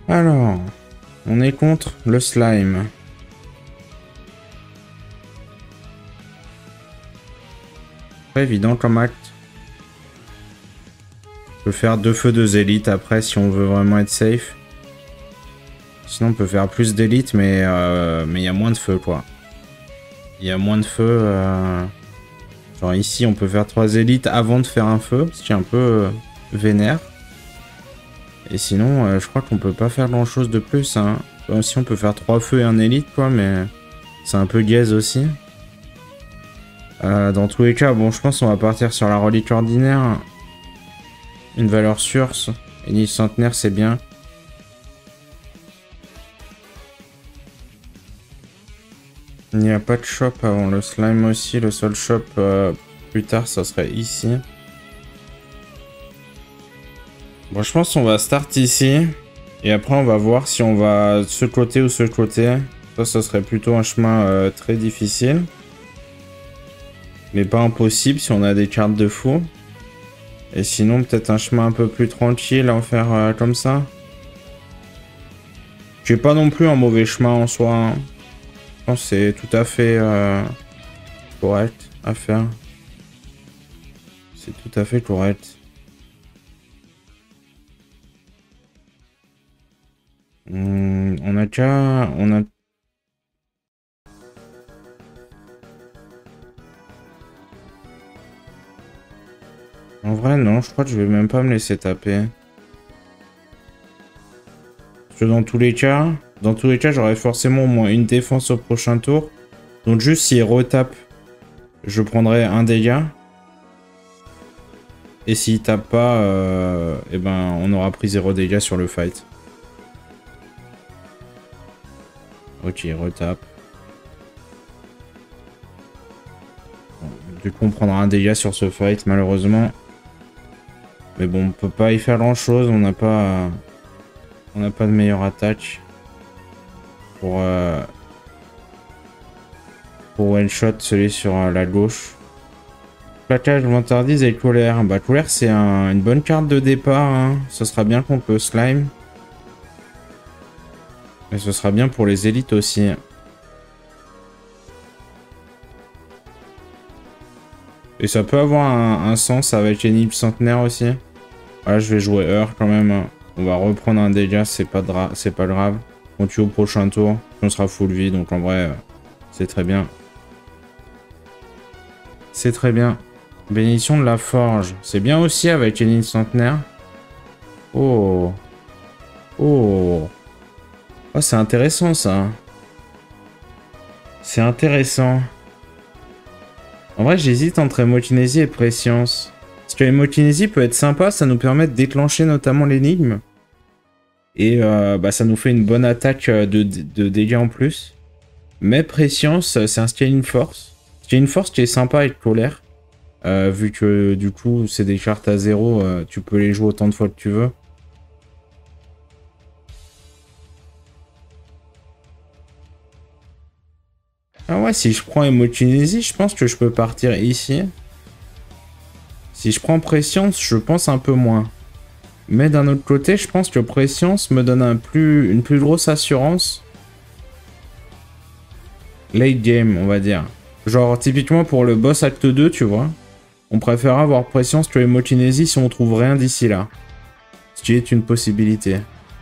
Alors, on est contre le slime. Pas évident comme acte. On peut faire 2 feux, 2 élites après si on veut vraiment être safe. Sinon on peut faire plus d'élites mais il y a moins de feux quoi. Il y a moins de feux. Genre ici on peut faire 3 élites avant de faire un feu, ce qui est un peu vénère. Et sinon je crois qu'on peut pas faire grand chose de plus. Hein. Aussi on peut faire 3 feux et un élite quoi, mais c'est un peu gaze aussi. Dans tous les cas, bon je pense qu'on va partir sur la relique ordinaire. Une valeur sûre. Et l'île centenaire c'est bien. Il n'y a pas de shop avant le slime aussi. Le seul shop plus tard, ça serait ici. Bon, je pense qu'on va start ici. Et après, on va voir si on va de ce côté ou ce côté. Ça serait plutôt un chemin très difficile. Mais pas impossible si on a des cartes de fou. Et sinon, peut-être un chemin un peu plus tranquille à en faire comme ça. J'ai pas non plus un mauvais chemin en soi. Hein. Je pense que c'est tout à fait correct à faire. C'est tout à fait correct. On a déjà... En vrai, non, je crois que je vais même pas me laisser taper. Parce que dans tous les cas, j'aurai forcément au moins une défense au prochain tour. Donc juste s'il retape, je prendrai un dégât. Et s'il tape pas, eh ben on aura pris 0 dégâts sur le fight. Ok, il retape. Bon, du coup, on prendra un dégât sur ce fight, malheureusement. Mais bon, on peut pas y faire grand chose. On n'a pas de meilleure attaque pour one shot celui sur la gauche. Plaquage, vantardise et colère. Bah, colère, c'est une bonne carte de départ. Hein. Ce sera bien contre le slime. Et ce sera bien pour les élites aussi. Et ça peut avoir un sens avec Enib centenaire aussi. Voilà, je vais jouer heure quand même. On va reprendre un dégât, c'est pas grave. On tue au prochain tour. On sera full vie, donc en vrai, c'est très bien. C'est très bien. Bénédiction de la forge. C'est bien aussi avec Enib centenaire. Oh. Oh. Oh, c'est intéressant ça. C'est intéressant. En vrai, j'hésite entre hémokinésie et préscience. Parce que hémokinésie peut être sympa, ça nous permet de déclencher notamment l'énigme. Et bah, ça nous fait une bonne attaque de dégâts en plus. Mais préscience, c'est un scaling force. Scaling force qui est sympa avec colère. Vu que du coup, c'est des cartes à 0, tu peux les jouer autant de fois que tu veux. Ah ouais, si je prends hémokinésie, je pense que je peux partir ici. Si je prends préscience, je pense un peu moins. Mais d'un autre côté, je pense que préscience me donne une plus grosse assurance. Late game, on va dire. Genre, typiquement pour le boss acte 2, tu vois. On préfère avoir préscience que hémokinésie si on trouve rien d'ici là. Ce qui est une possibilité.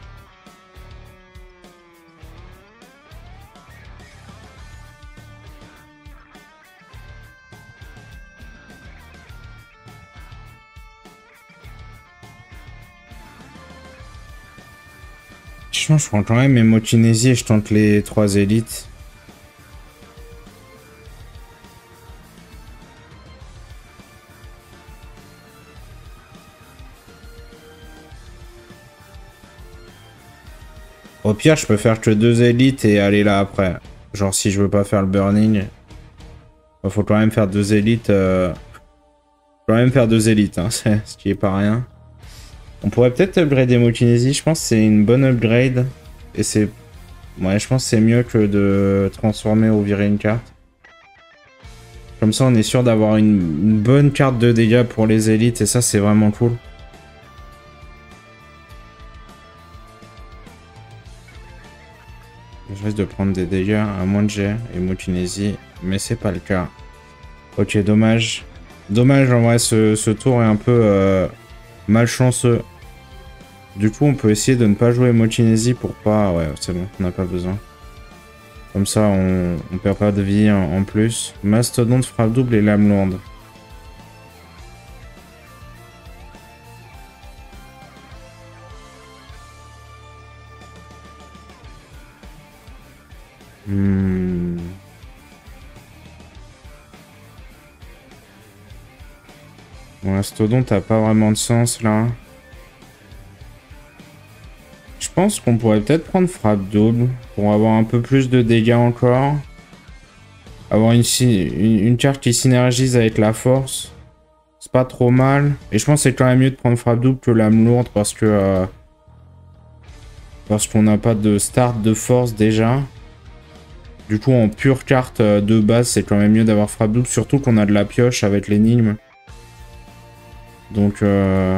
Je prends quand même hémokinésie et je tente les 3 élites. Au pire, je peux faire que 2 élites et aller là après. Genre, si je veux pas faire le burning. Faut quand même faire 2 élites. Faut quand même faire 2 élites, hein, ce qui est pas rien. On pourrait peut-être upgrade hémokinésie. Je pense que c'est une bonne upgrade. Et c'est... Ouais, je pense que c'est mieux que de transformer ou virer une carte. Comme ça, on est sûr d'avoir une bonne carte de dégâts pour les élites. Et ça, c'est vraiment cool. Je risque de prendre des dégâts à moins de jet et Motinesi, mais c'est pas le cas. Ok, dommage. Dommage, en vrai, ce tour est un peu malchanceux. Du coup, on peut essayer de ne pas jouer Motinesi pour pas... Ouais, c'est bon, on n'a pas besoin. Comme ça, on perd pas de vie en plus. Mastodonte, frappe double et lame lourde. Bon, Mastodonte a pas vraiment de sens là. Je pense qu'on pourrait peut-être prendre frappe double pour avoir un peu plus de dégâts encore. Avoir une carte qui synergise avec la force. C'est pas trop mal. Et je pense que c'est quand même mieux de prendre frappe double que lame lourde parce que... parce qu'on n'a pas de start de force déjà. Du coup, en pure carte de base, c'est quand même mieux d'avoir frappe double. Surtout qu'on a de la pioche avec l'énigme. Donc...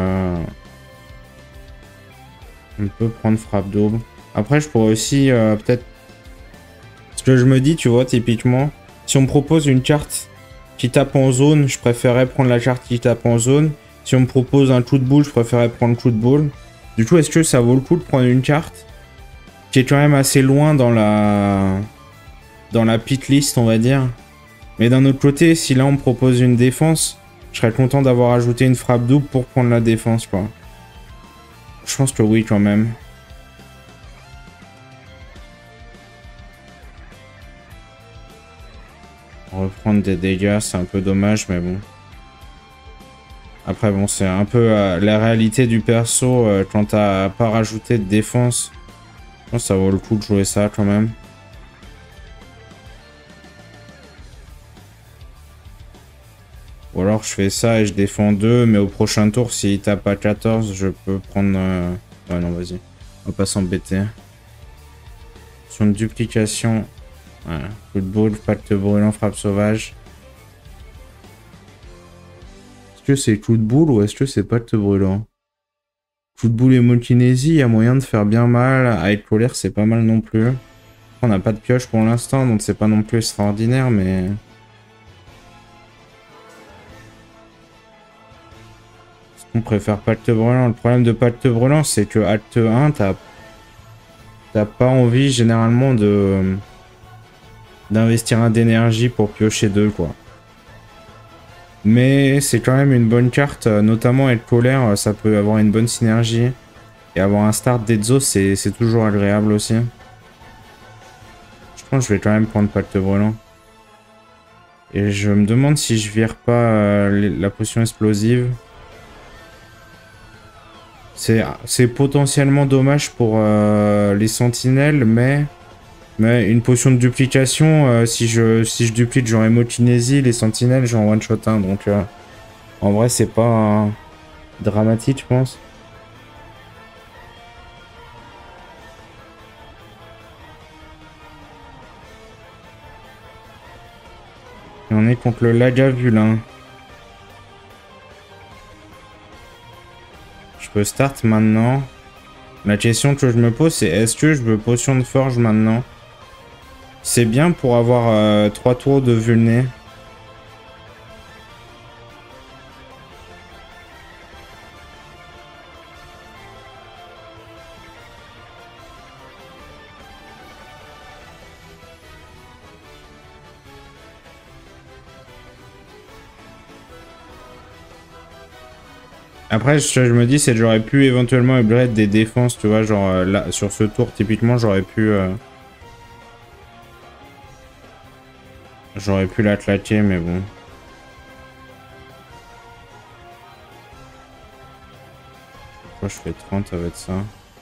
on peut prendre frappe double. Après, je pourrais aussi peut-être... Ce que je me dis, tu vois, typiquement, si on me propose une carte qui tape en zone, je préférerais prendre la carte qui tape en zone. Si on me propose un coup de boule, je préférerais prendre le coup de boule. Du coup, est-ce que ça vaut le coup de prendre une carte qui est quand même assez loin dans la pit list, on va dire. Mais d'un autre côté, si là on me propose une défense, je serais content d'avoir ajouté une frappe double pour prendre la défense, quoi. Je pense que oui, quand même. Reprendre des dégâts, c'est un peu dommage, mais bon. Après, bon, c'est un peu la réalité du perso. Quand t'as pas rajouté de défense, je pense que ça vaut le coup de jouer ça, quand même. Ou alors, je fais ça et je défends 2, mais au prochain tour, s'il tape à 14, je peux prendre... Ouais, non, vas-y. On va pas s'embêter. Sur une duplication... Ouais, coup de boule, pacte brûlant, frappe sauvage. Est-ce que c'est coup de boule ou est-ce que c'est pacte brûlant? Coup de boule et Mokinésie, il y a moyen de faire bien mal. Avec colère, c'est pas mal non plus. On n'a pas de pioche pour l'instant, donc c'est pas non plus extraordinaire, mais... On préfère pacte brûlant. Le problème de pacte brûlant, c'est que acte 1, t'as pas envie généralement de... d'investir un d'énergie pour piocher 2, quoi. Mais c'est quand même une bonne carte, notamment avec colère, ça peut avoir une bonne synergie. Et avoir un start d'Ezzo, c'est toujours agréable aussi. Je pense que je vais quand même prendre pacte brûlant. Et je me demande si je vire pas la potion explosive. C'est potentiellement dommage pour les sentinelles, mais une potion de duplication, si je duplique, j'aurai Mokinésie, les sentinelles, j'en one shot 1, donc en vrai, c'est pas dramatique, je pense. Et on est contre le Lagavulin. Je peux start maintenant. La question que je me pose, c'est est-ce que je veux potion de forge maintenant? C'est bien pour avoir 3 tours de vulné. Après, je me dis, c'est que j'aurais pu éventuellement upgrade des défenses, tu vois, genre là, sur ce tour, typiquement, j'aurais pu la claquer, mais bon. Pourquoi je fais 30 avec ça?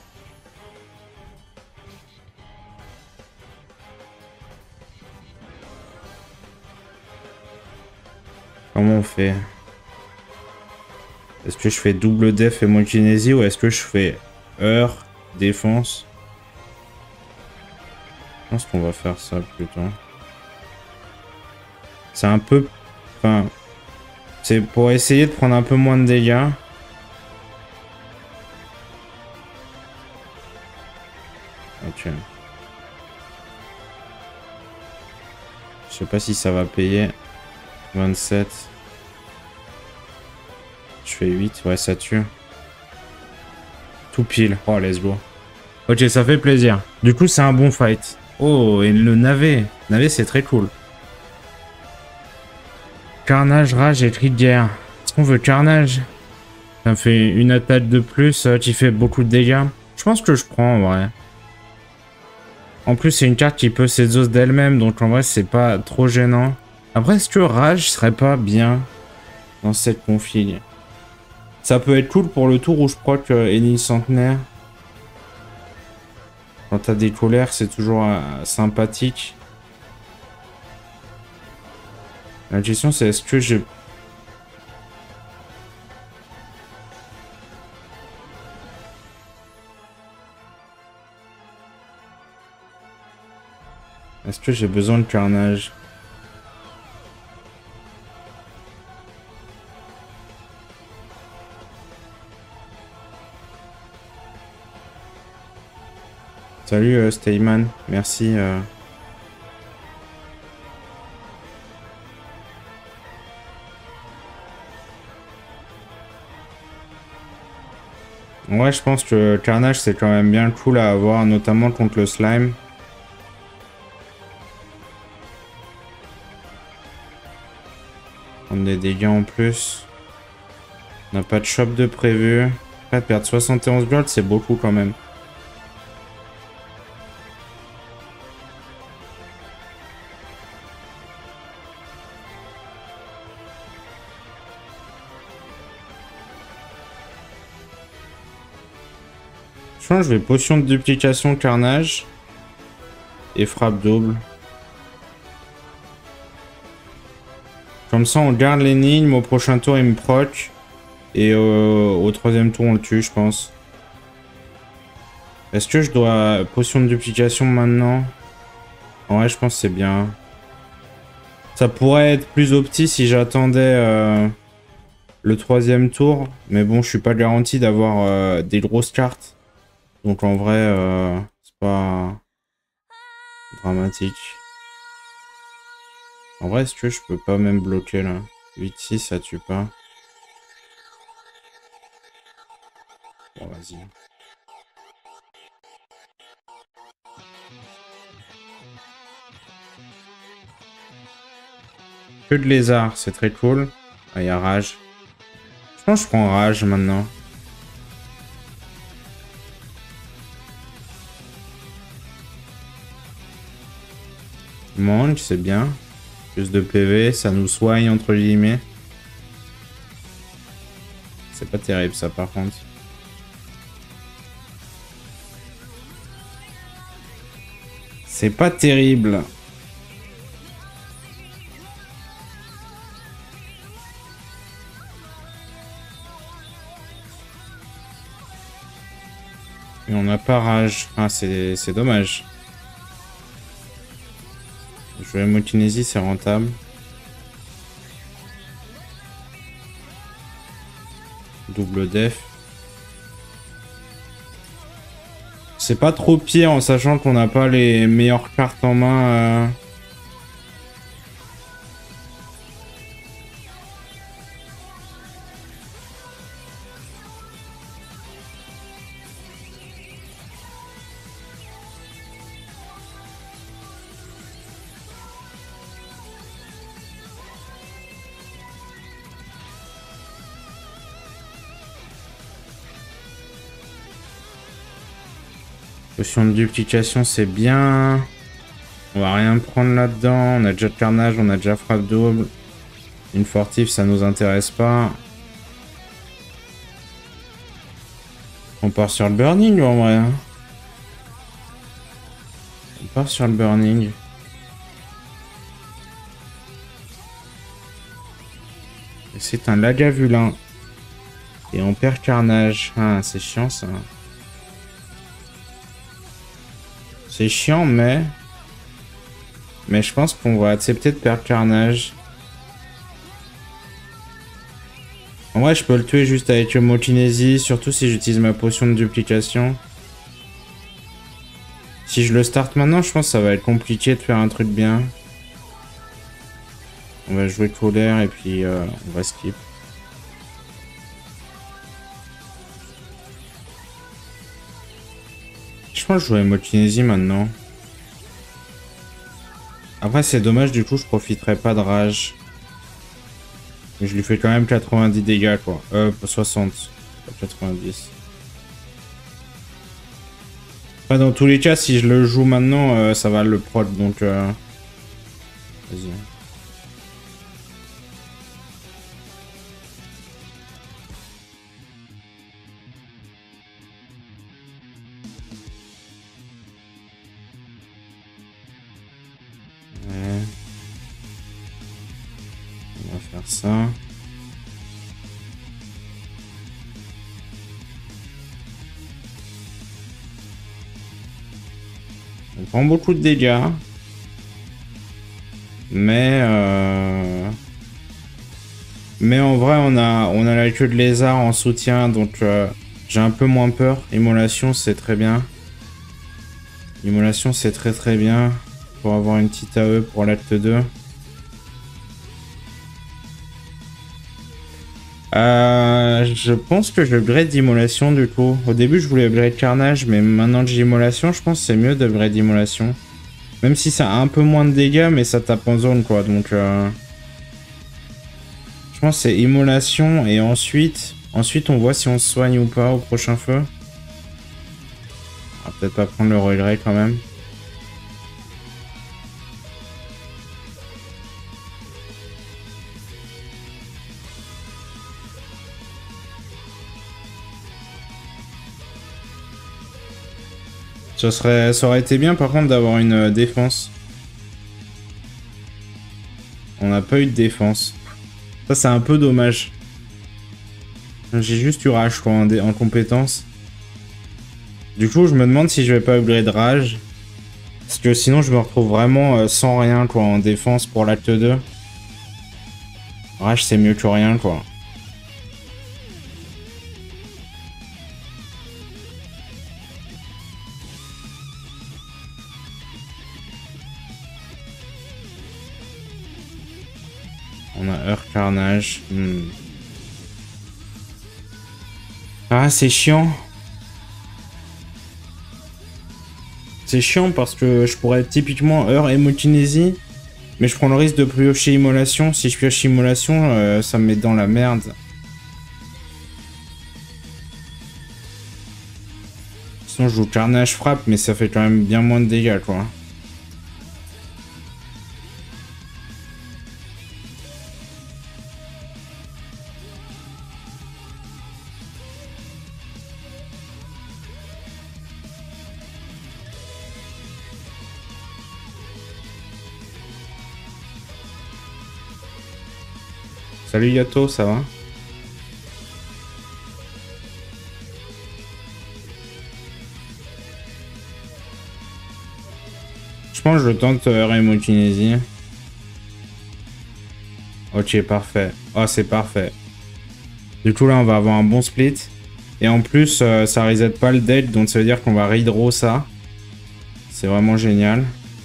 Comment on fait? Est-ce que je fais double def et Mokinésie ou est-ce que je fais heure, défense? Je pense qu'on va faire ça plutôt. C'est un peu... Enfin... C'est pour essayer de prendre un peu moins de dégâts. Ok. sais pas si ça va payer. 27. Je fais 8. Ouais, ça tue. Tout pile. Oh, let's go. Ok, ça fait plaisir. Du coup, c'est un bon fight. Oh, et le navet. Navet, c'est très cool. Carnage, rage et cri de guerre. Est-ce qu'on veut carnage? Ça me fait une attaque de plus qui fait beaucoup de dégâts. Je pense que je prends en vrai. En plus, c'est une carte qui peut s'exaucer d'elle-même, donc en vrai, c'est pas trop gênant. Après, est-ce que rage serait pas bien dans cette config? Ça peut être cool pour le tour où je proc Énigme Centenaire. Quand t'as des colères, c'est toujours sympathique. La question, c'est est-ce que j'ai... Est-ce que j'ai besoin de carnage? Salut Stayman, merci. Ouais, je pense que carnage c'est quand même bien cool à avoir, notamment contre le slime. Prendre des dégâts en plus. On n'a pas de shop de prévu. Après, perdre 71 gold, c'est beaucoup quand même. Je pense que je vais potion de duplication carnage. Et frappe double. Comme ça, on garde l'énigme. Au prochain tour, il me proc. Et au troisième tour, on le tue, je pense. Est-ce que je dois potion de duplication maintenant? Ouais, je pense que c'est bien. Ça pourrait être plus opti si j'attendais le troisième tour. Mais bon, je suis pas garanti d'avoir des grosses cartes. Donc en vrai, c'est pas dramatique. En vrai, est-ce que je peux pas même bloquer là? 8-6, ça tue pas. Bon, vas-y. Que de lézard, c'est très cool. Ah, il y a rage. Je pense que je prends rage maintenant. Mange, c'est bien. Plus de PV, ça nous soigne entre guillemets. C'est pas terrible ça par contre. C'est pas terrible. Et on n'a pas rage. Ah, c'est dommage. Jouer Mokinésie, c'est rentable. Double def. C'est pas trop pire en sachant qu'on n'a pas les meilleures cartes en main. Potion de duplication, c'est bien. On va rien prendre là-dedans. On a déjà de carnage, on a déjà frappe double. Une fortive, ça nous intéresse pas. On part sur le burning en vrai. On part sur le burning. Et c'est un lagavulin. Et on perd carnage. Ah, c'est chiant ça. C'est chiant, mais je pense qu'on va accepter de perdre carnage. En vrai, je peux le tuer juste avec Mokinésie, surtout si j'utilise ma potion de duplication. Si je le start maintenant, je pense que ça va être compliqué de faire un truc bien. On va jouer colère et puis on va skip. Je pense que je joue Emotinésie maintenant. Après c'est dommage, du coup je profiterai pas de rage. Mais je lui fais quand même 90 dégâts quoi. 60. Pas 90. Enfin, dans tous les cas, si je le joue maintenant, ça va le prod donc... Vas-y. Ouais. On va faire ça. On prend beaucoup de dégâts. Mais en vrai, on a la queue de lézard en soutien, donc j'ai un peu moins peur. Immolation, c'est très bien. Immolation, c'est très très bien. Pour avoir une petite AE pour l'acte 2. Je pense que je upgrade Immolation du coup. Au début, je voulais upgrade Carnage, mais maintenant que j'ai Immolation, je pense que c'est mieux d'upgrade Immolation. Même si ça a un peu moins de dégâts, mais ça tape en zone quoi, donc... Je pense que c'est Immolation et ensuite on voit si on se soigne ou pas au prochain feu. On va peut-être pas prendre le regret quand même. Ça aurait été bien par contre d'avoir une défense. On n'a pas eu de défense. Ça c'est un peu dommage. J'ai juste eu rage quoi en compétence. Du coup je me demande si je vais pas upgrade rage. Parce que sinon je me retrouve vraiment sans rien quoi en défense pour l'acte 2. Rage c'est mieux que rien quoi. On a Heure Carnage. Ah, c'est chiant. C'est chiant parce que je pourrais typiquement Heure Emotinésie. Mais je prends le risque de piocher Immolation. Si je pioche Immolation, ça me met dans la merde. Sinon, je joue Carnage Frappe, mais ça fait quand même bien moins de dégâts, quoi. Salut Yato, ça va? Je pense que je tente Emotinésie. Ok, parfait. Oh, c'est parfait. Du coup, là, on va avoir un bon split. Et en plus, ça reset pas le deck, donc ça veut dire qu'on va redraw ça. C'est vraiment génial.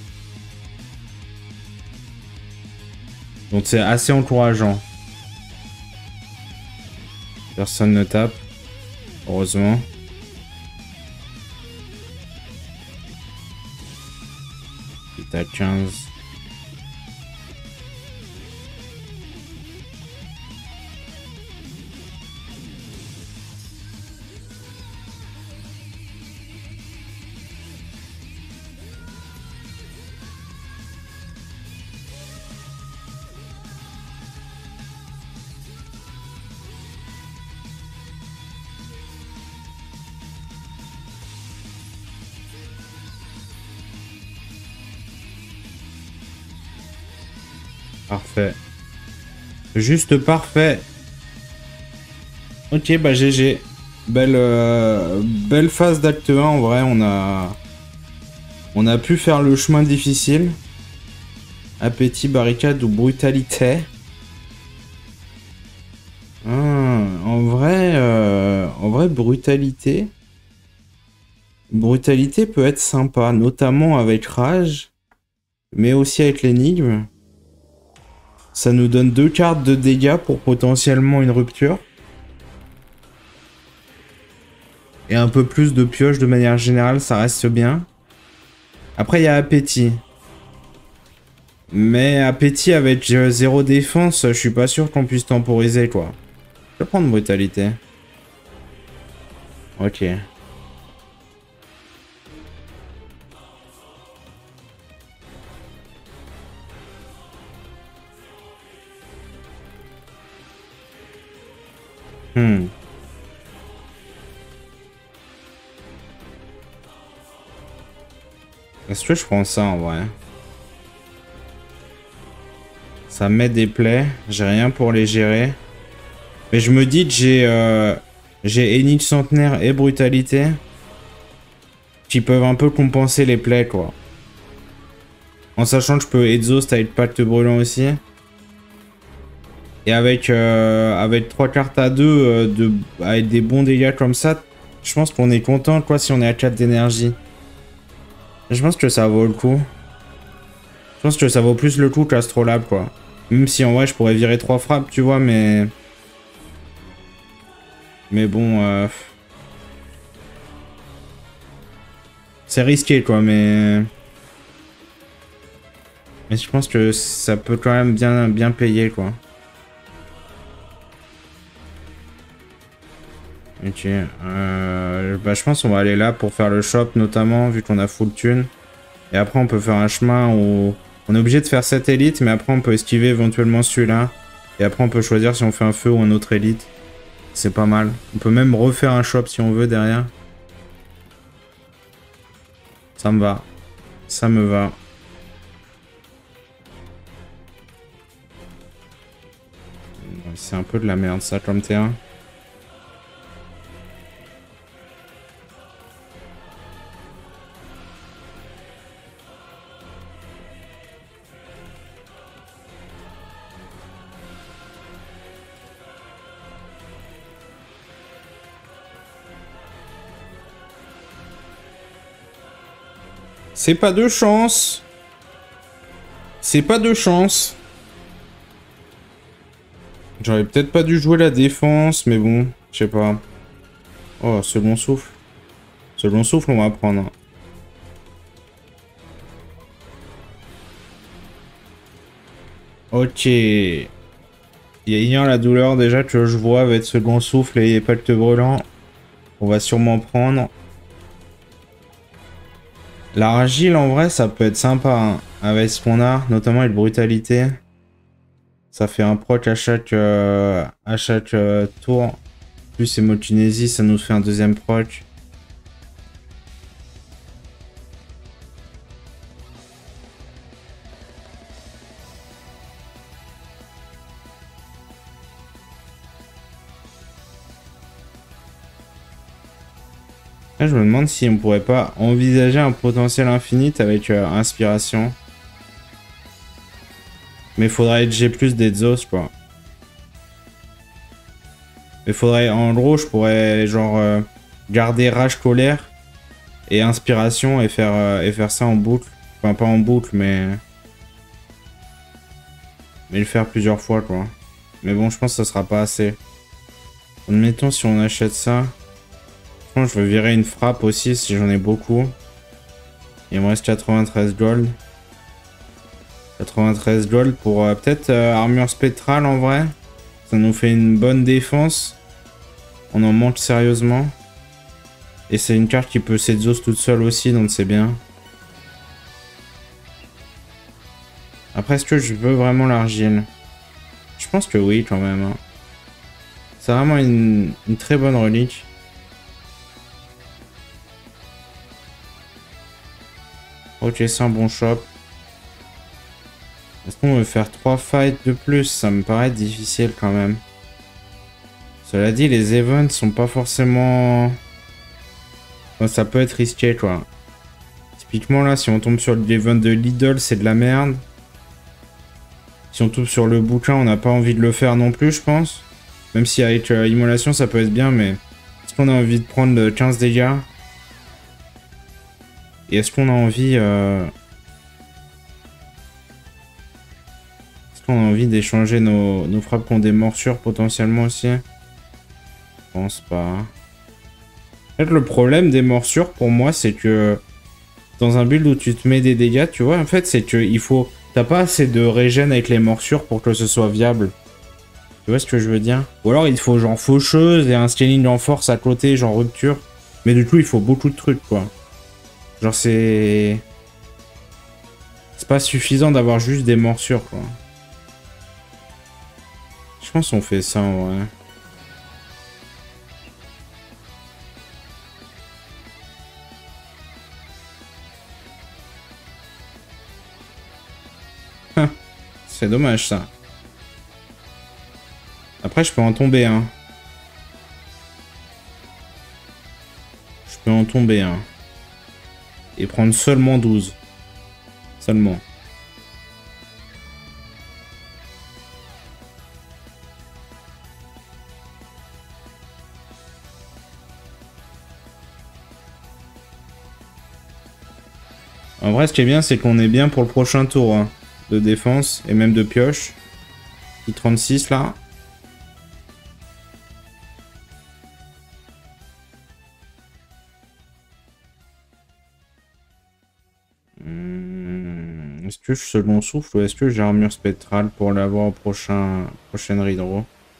Donc c'est assez encourageant. Personne ne tape. Heureusement. Il est à 15. Parfait. Juste parfait. Ok, bah GG. Belle phase d'acte 1, en vrai, on a pu faire le chemin difficile. Appétit, barricade ou brutalité. En vrai, brutalité. Brutalité peut être sympa, notamment avec rage, mais aussi avec l'énigme. Ça nous donne 2 cartes de dégâts pour potentiellement une rupture. Et un peu plus de pioche de manière générale, ça reste bien. Après, il y a appétit. Mais appétit avec 0 défense, je suis pas sûr qu'on puisse temporiser, quoi. Je vais prendre brutalité. Ok. Est-ce que je prends ça en vrai? Ça met des plaies, j'ai rien pour les gérer. Mais je me dis que j'ai Énigme Centenaire et Brutalité qui peuvent un peu compenser les plaies, quoi. En sachant que je peux exhaust avec Pacte Brûlant aussi. Et avec 3 cartes à 2, avec des bons dégâts comme ça, je pense qu'on est content, quoi, si on est à 4 d'énergie. Je pense que ça vaut le coup. Je pense que ça vaut plus le coup qu'Astrolabe, quoi. Même si en vrai, je pourrais virer 3 frappes, tu vois, mais... Mais bon... C'est risqué, quoi, mais... Mais je pense que ça peut quand même bien payer, quoi. Ok. Bah, je pense qu'on va aller là pour faire le shop, notamment, vu qu'on a full thune. Et après, on peut faire un chemin où... On est obligé de faire cette élite, mais après, on peut esquiver éventuellement celui-là. Et après, on peut choisir si on fait un feu ou un autre élite. C'est pas mal. On peut même refaire un shop si on veut derrière. Ça me va. Ça me va. C'est un peu de la merde, ça, comme terrain. C'est pas de chance. C'est pas de chance. J'aurais peut-être pas dû jouer la défense, mais bon, je sais pas. Oh, second souffle. Second souffle, on va prendre. Ok. Il y a la douleur déjà que je vois avec second souffle et pacte brûlant. On va sûrement prendre. L'argile, en vrai, ça peut être sympa, hein, avec ce qu'on a, notamment avec brutalité. Ça fait un proc à chaque tour. Plus hémokinésie, ça nous fait un deuxième proc. Là, je me demande si on pourrait pas envisager un potentiel infinite avec inspiration. Mais faudrait être G+ d'Exhaust, quoi. Mais faudrait, en gros, je pourrais genre garder rage colère et inspiration et faire ça en boucle. Enfin, pas en boucle, mais le faire plusieurs fois, quoi. Mais bon, je pense que ça sera pas assez. Admettons, si on achète ça, je pense que je veux virer une frappe aussi si j'en ai beaucoup. Il me reste 93 gold. 93 gold pour peut-être armure spectrale en vrai. Ça nous fait une bonne défense. On en manque sérieusement. Et c'est une carte qui peut s'exhaust toute seule aussi, donc c'est bien. Après, est-ce que je veux vraiment l'argile? Je pense que oui, quand même. Hein. C'est vraiment une très bonne relique. Ok, c'est un bon shop. Est-ce qu'on veut faire 3 fights de plus? Ça me paraît difficile quand même. Cela dit, les events sont pas forcément... Enfin, ça peut être risqué, quoi. Typiquement, là, si on tombe sur l'event de Lidl, c'est de la merde. Si on tombe sur le bouquin, on n'a pas envie de le faire non plus, je pense. Même si avec immolation, ça peut être bien, mais... Est-ce qu'on a envie de prendre 15 dégâts? Et est-ce qu'on a envie... Est-ce qu'on a envie d'échanger nos frappes qui ont des morsures potentiellement aussi? Je pense pas. En fait, le problème des morsures pour moi, c'est que dans un build où tu te mets des dégâts, tu vois, en fait, c'est que il faut... T'as pas assez de régène avec les morsures pour que ce soit viable. Tu vois ce que je veux dire? Ou alors il faut genre faucheuse et un scaling en force à côté, genre rupture. Mais du coup, il faut beaucoup de trucs, quoi. Genre, c'est pas suffisant d'avoir juste des morsures, quoi. Je pense qu'on fait ça, ouais. C'est dommage, ça. Après, je peux en tomber un. Je peux en tomber un. Et prendre seulement 12. Seulement. En vrai, ce qui est bien, c'est qu'on est bien pour le prochain tour hein, de défense et même de pioche. I-36 là. Est-ce que je second souffle ou est-ce que j'ai armure spectrale pour l'avoir au prochaine redraw?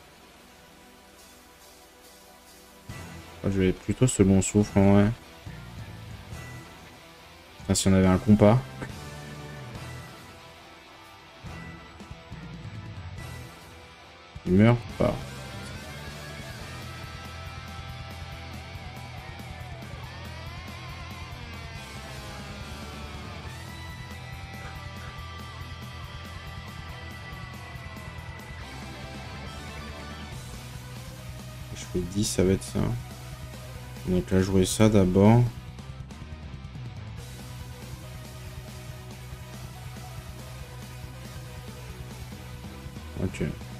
Je vais plutôt second souffle en vrai. Enfin, si on avait un compas. Il meurt pas. Je fais 10, ça va être ça. Donc là, jouer ça d'abord. Ok.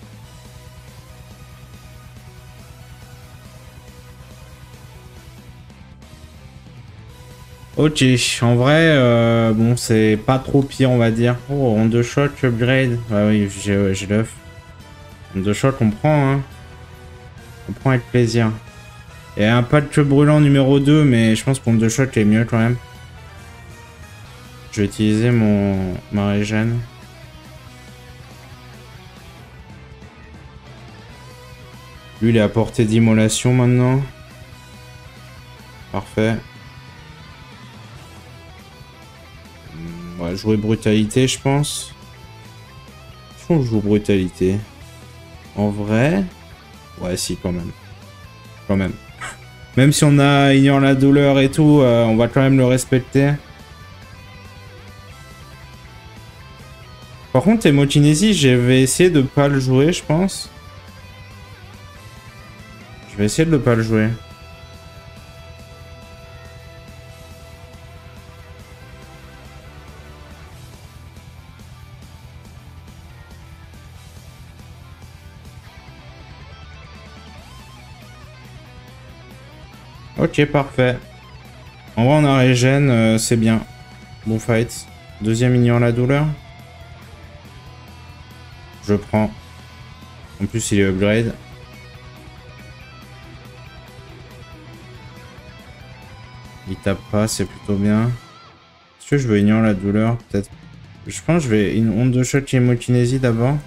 Ok, en vrai, bon, c'est pas trop pire, on va dire. Oh, on shot upgrade. Ah oui, j'ai l'œuf. On shot, on prend, hein. On prend avec plaisir. Et un patch brûlant numéro 2, mais je pense qu'on shot est mieux quand même. Je vais utiliser ma régène. Lui, il est à portée d'immolation maintenant. Parfait. On va jouer brutalité, je pense. Je pense que je joue brutalité. En vrai... Ouais, si, quand même. Quand même. Même si on a ignore la douleur et tout, on va quand même le respecter. Par contre, Hémokinésie, je vais essayer de pas le jouer, je pense. Je vais essayer de ne pas le jouer. Ok, parfait. En vrai, on a régène, c'est bien. Bon fight. Deuxième ignore la douleur. Je prends. En plus, il est upgrade. Il tape pas, c'est plutôt bien. Est-ce que je veux ignorer la douleur? Peut-être. Je pense que je vais une onde de choc hémokinésie d'abord.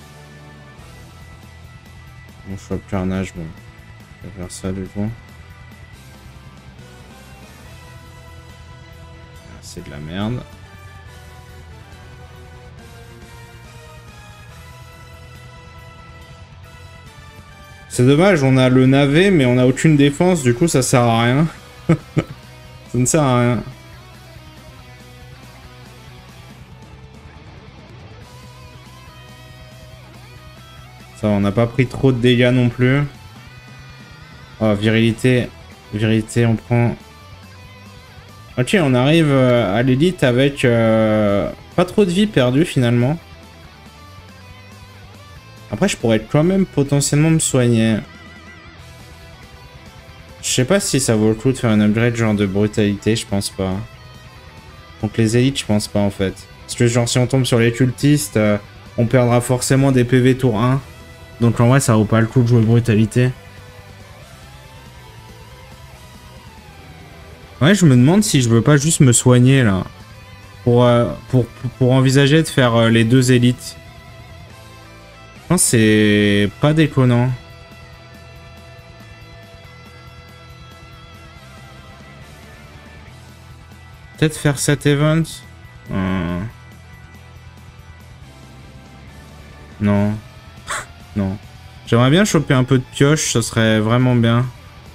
Bon, choc carnage, bon. Je vais faire ça du coup. C'est de la merde. C'est dommage, on a le navet, mais on a aucune défense, du coup ça sert à rien. Ça ne sert à rien. Ça, on n'a pas pris trop de dégâts non plus. Oh, virilité. Virilité, on prend... Ok, on arrive à l'élite avec pas trop de vie perdue finalement. Après, je pourrais quand même potentiellement me soigner. Je sais pas si ça vaut le coup de faire un upgrade genre de brutalité, je pense pas. Donc les élites, je pense pas en fait. Parce que genre si on tombe sur les cultistes, on perdra forcément des PV tour 1. Donc en vrai, ça vaut pas le coup de jouer brutalité. Ouais, je me demande si je veux pas juste me soigner là. Pour envisager de faire les 2 élites. Je pense que c'est pas déconnant. Peut-être faire cet event. Non. Non. J'aimerais bien choper un peu de pioche, ça serait vraiment bien.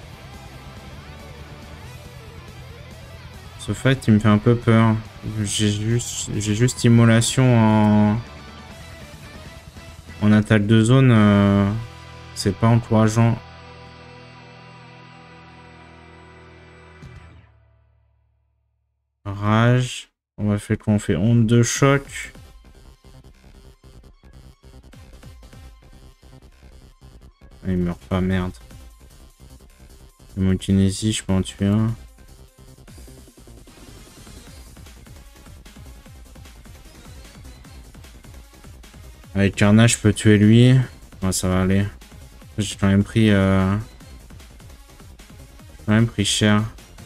Ce fight, il me fait un peu peur. J'ai juste immolation en attaque de zone. C'est pas encourageant. Rage. On va faire quoi? On fait onde de choc. Ah, il meurt pas, merde. Mon kinésie, je peux en tuer un. Avec Carnage, je peux tuer lui. Ouais, ça va aller. J'ai quand même pris... cher.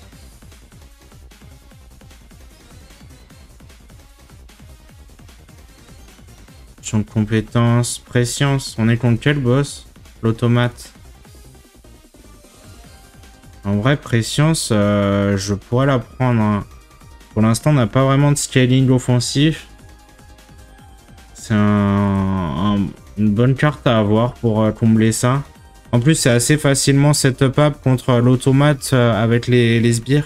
Champ de compétences. Préscience. On est contre quel boss? L'automate. En vrai, préscience, je pourrais la prendre. Hein. Pour l'instant, on n'a pas vraiment de scaling offensif. C'est une bonne carte à avoir pour combler ça. En plus, c'est assez facilement setup contre l'automate avec les sbires.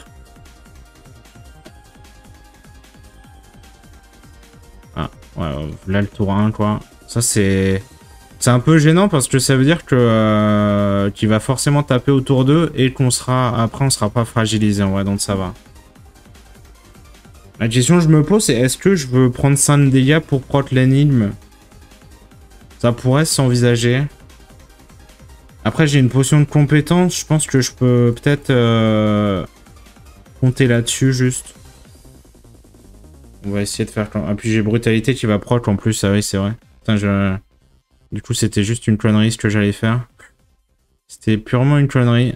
Ah, ouais, là le tour 1, quoi. Ça, c'est un peu gênant parce que ça veut dire que qu'il va forcément taper autour d'eux et qu'on sera... Après, on sera pas fragilisé, en vrai, donc ça va. La question que je me pose, c'est est-ce que je veux prendre 5 dégâts pour prot l'énigme? Ça pourrait s'envisager. Après, j'ai une potion de compétence. Je pense que je peux peut-être compter là-dessus, juste. On va essayer de faire... Ah, puis j'ai brutalité qui va proc en plus. Ah oui, c'est vrai. Putain, du coup, c'était juste une connerie ce que j'allais faire. C'était purement une connerie.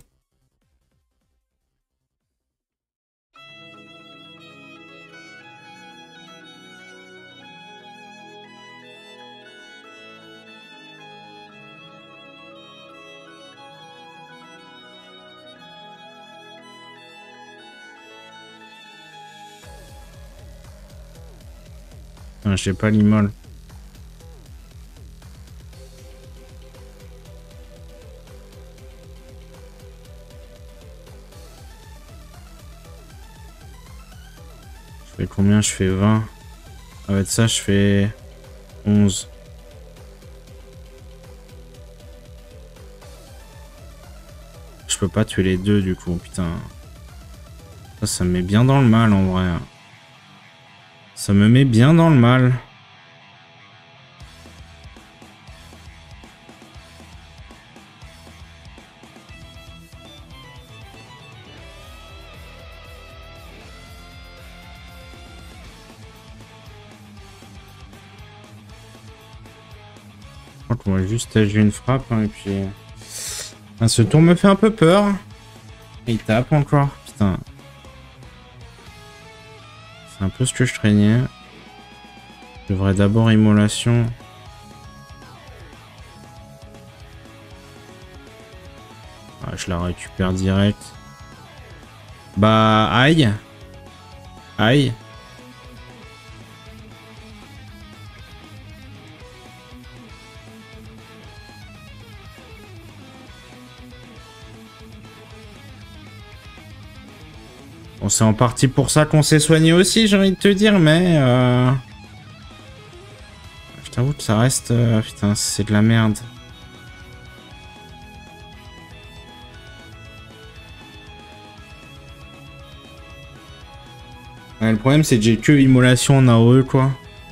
Ah, j'ai pas l'immol. Je fais combien? Je fais 20. Avec ça, je fais 11. Je peux pas tuer les deux du coup, putain. Ça me met bien dans le mal en vrai. Ça me met bien dans le mal. Je crois qu'on va juste agir une frappe hein, et puis... Ah, ce tour me fait un peu peur. Il tape encore, putain. C'est un peu ce que je craignais. Je devrais d'abord immolation. Ah, je la récupère direct. Bah, aïe. Aïe. Bon, c'est en partie pour ça qu'on s'est soigné aussi, j'ai envie de te dire, mais... Je t'avoue que ça reste... Putain, c'est de la merde. Ouais, le problème, c'est que j'ai que immolation en AOE, quoi.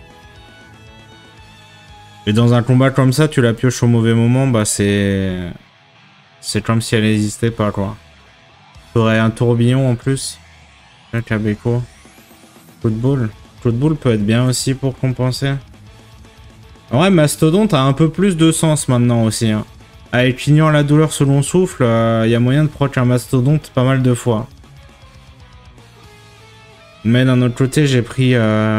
Et dans un combat comme ça, tu la pioches au mauvais moment, bah c'est... C'est comme si elle n'existait pas, quoi. T'aurais un tourbillon en plus. Le Cabeco. Coup de boule. Coup de boule peut être bien aussi pour compenser. En vrai, Mastodonte a un peu plus de sens maintenant aussi. Hein. Avec Ignore la douleur selon souffle, y a moyen de proc un Mastodonte pas mal de fois. Mais d'un autre côté, j'ai pris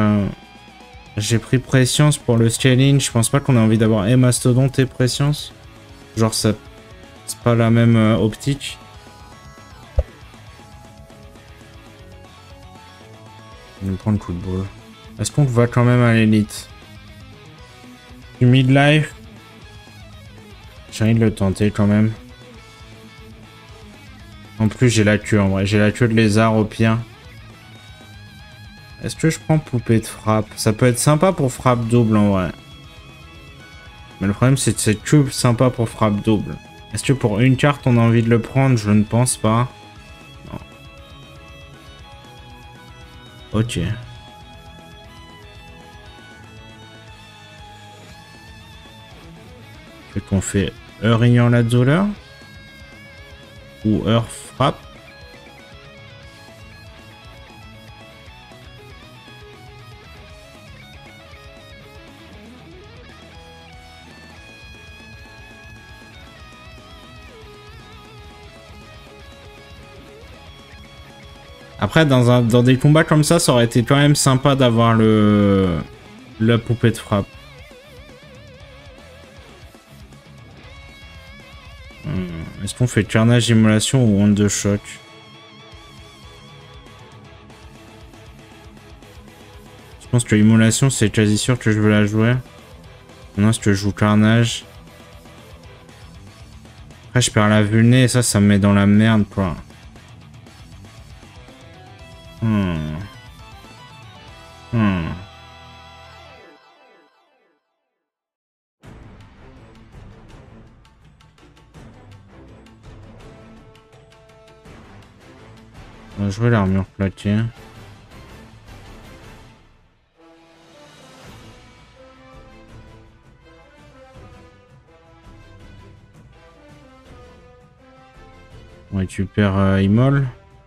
Prescience pour le scaling. Je pense pas qu'on ait envie d'avoir et Mastodonte et Prescience. Genre, ça, c'est pas la même optique. Je vais me prendre coup de boule. Est-ce qu'on va quand même à l'élite? Du midlife? J'ai envie de le tenter quand même. En plus, j'ai la queue en vrai. J'ai la queue de lézard au pire. Est-ce que je prends poupée de frappe? Ça peut être sympa pour frappe double en vrai. Mais le problème, c'est que c'est que sympa pour frappe double. Est-ce que pour une carte, on a envie de le prendre? Je ne pense pas. Non. Ok. Fait qu'on fait heure ignore la douleur ou heure frappe. Après, dans des combats comme ça aurait été quand même sympa d'avoir la poupée de frappe. Est-ce qu'on fait carnage, immolation ou onde de choc? Je pense que immolation, c'est quasi sûr que je veux la jouer. Maintenant, est-ce que je joue carnage? Après, je perds la vulné et ça me met dans la merde, quoi. On va jouer l'armure plaquée. On récupère Immol.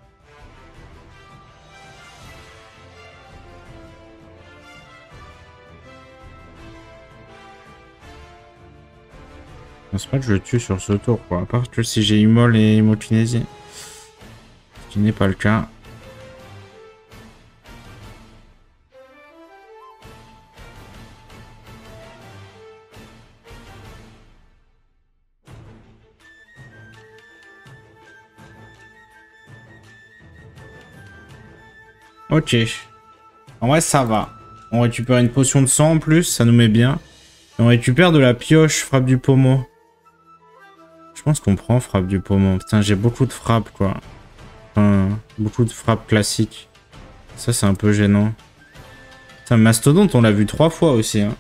Je pense pas que je le tue sur ce tour, quoi. À part que si j'ai Immol et Hémokinésie. Ce qui n'est pas le cas. Ok. En vrai, ça va. On récupère une potion de sang en plus, ça nous met bien. Et on récupère de la pioche, frappe du pommeau. Je pense qu'on prend frappe du pommeau. Putain, j'ai beaucoup de frappes, quoi. Enfin, beaucoup de frappes classiques. Ça, c'est un peu gênant. Putain, Mastodonte, on l'a vu 3 fois aussi, hein.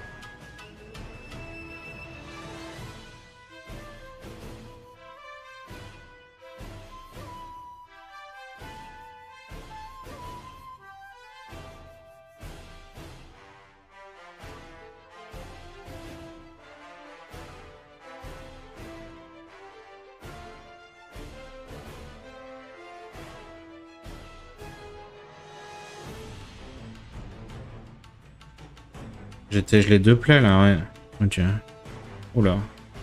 J'étais gelé deux plaies là, ouais. Ok. Oula.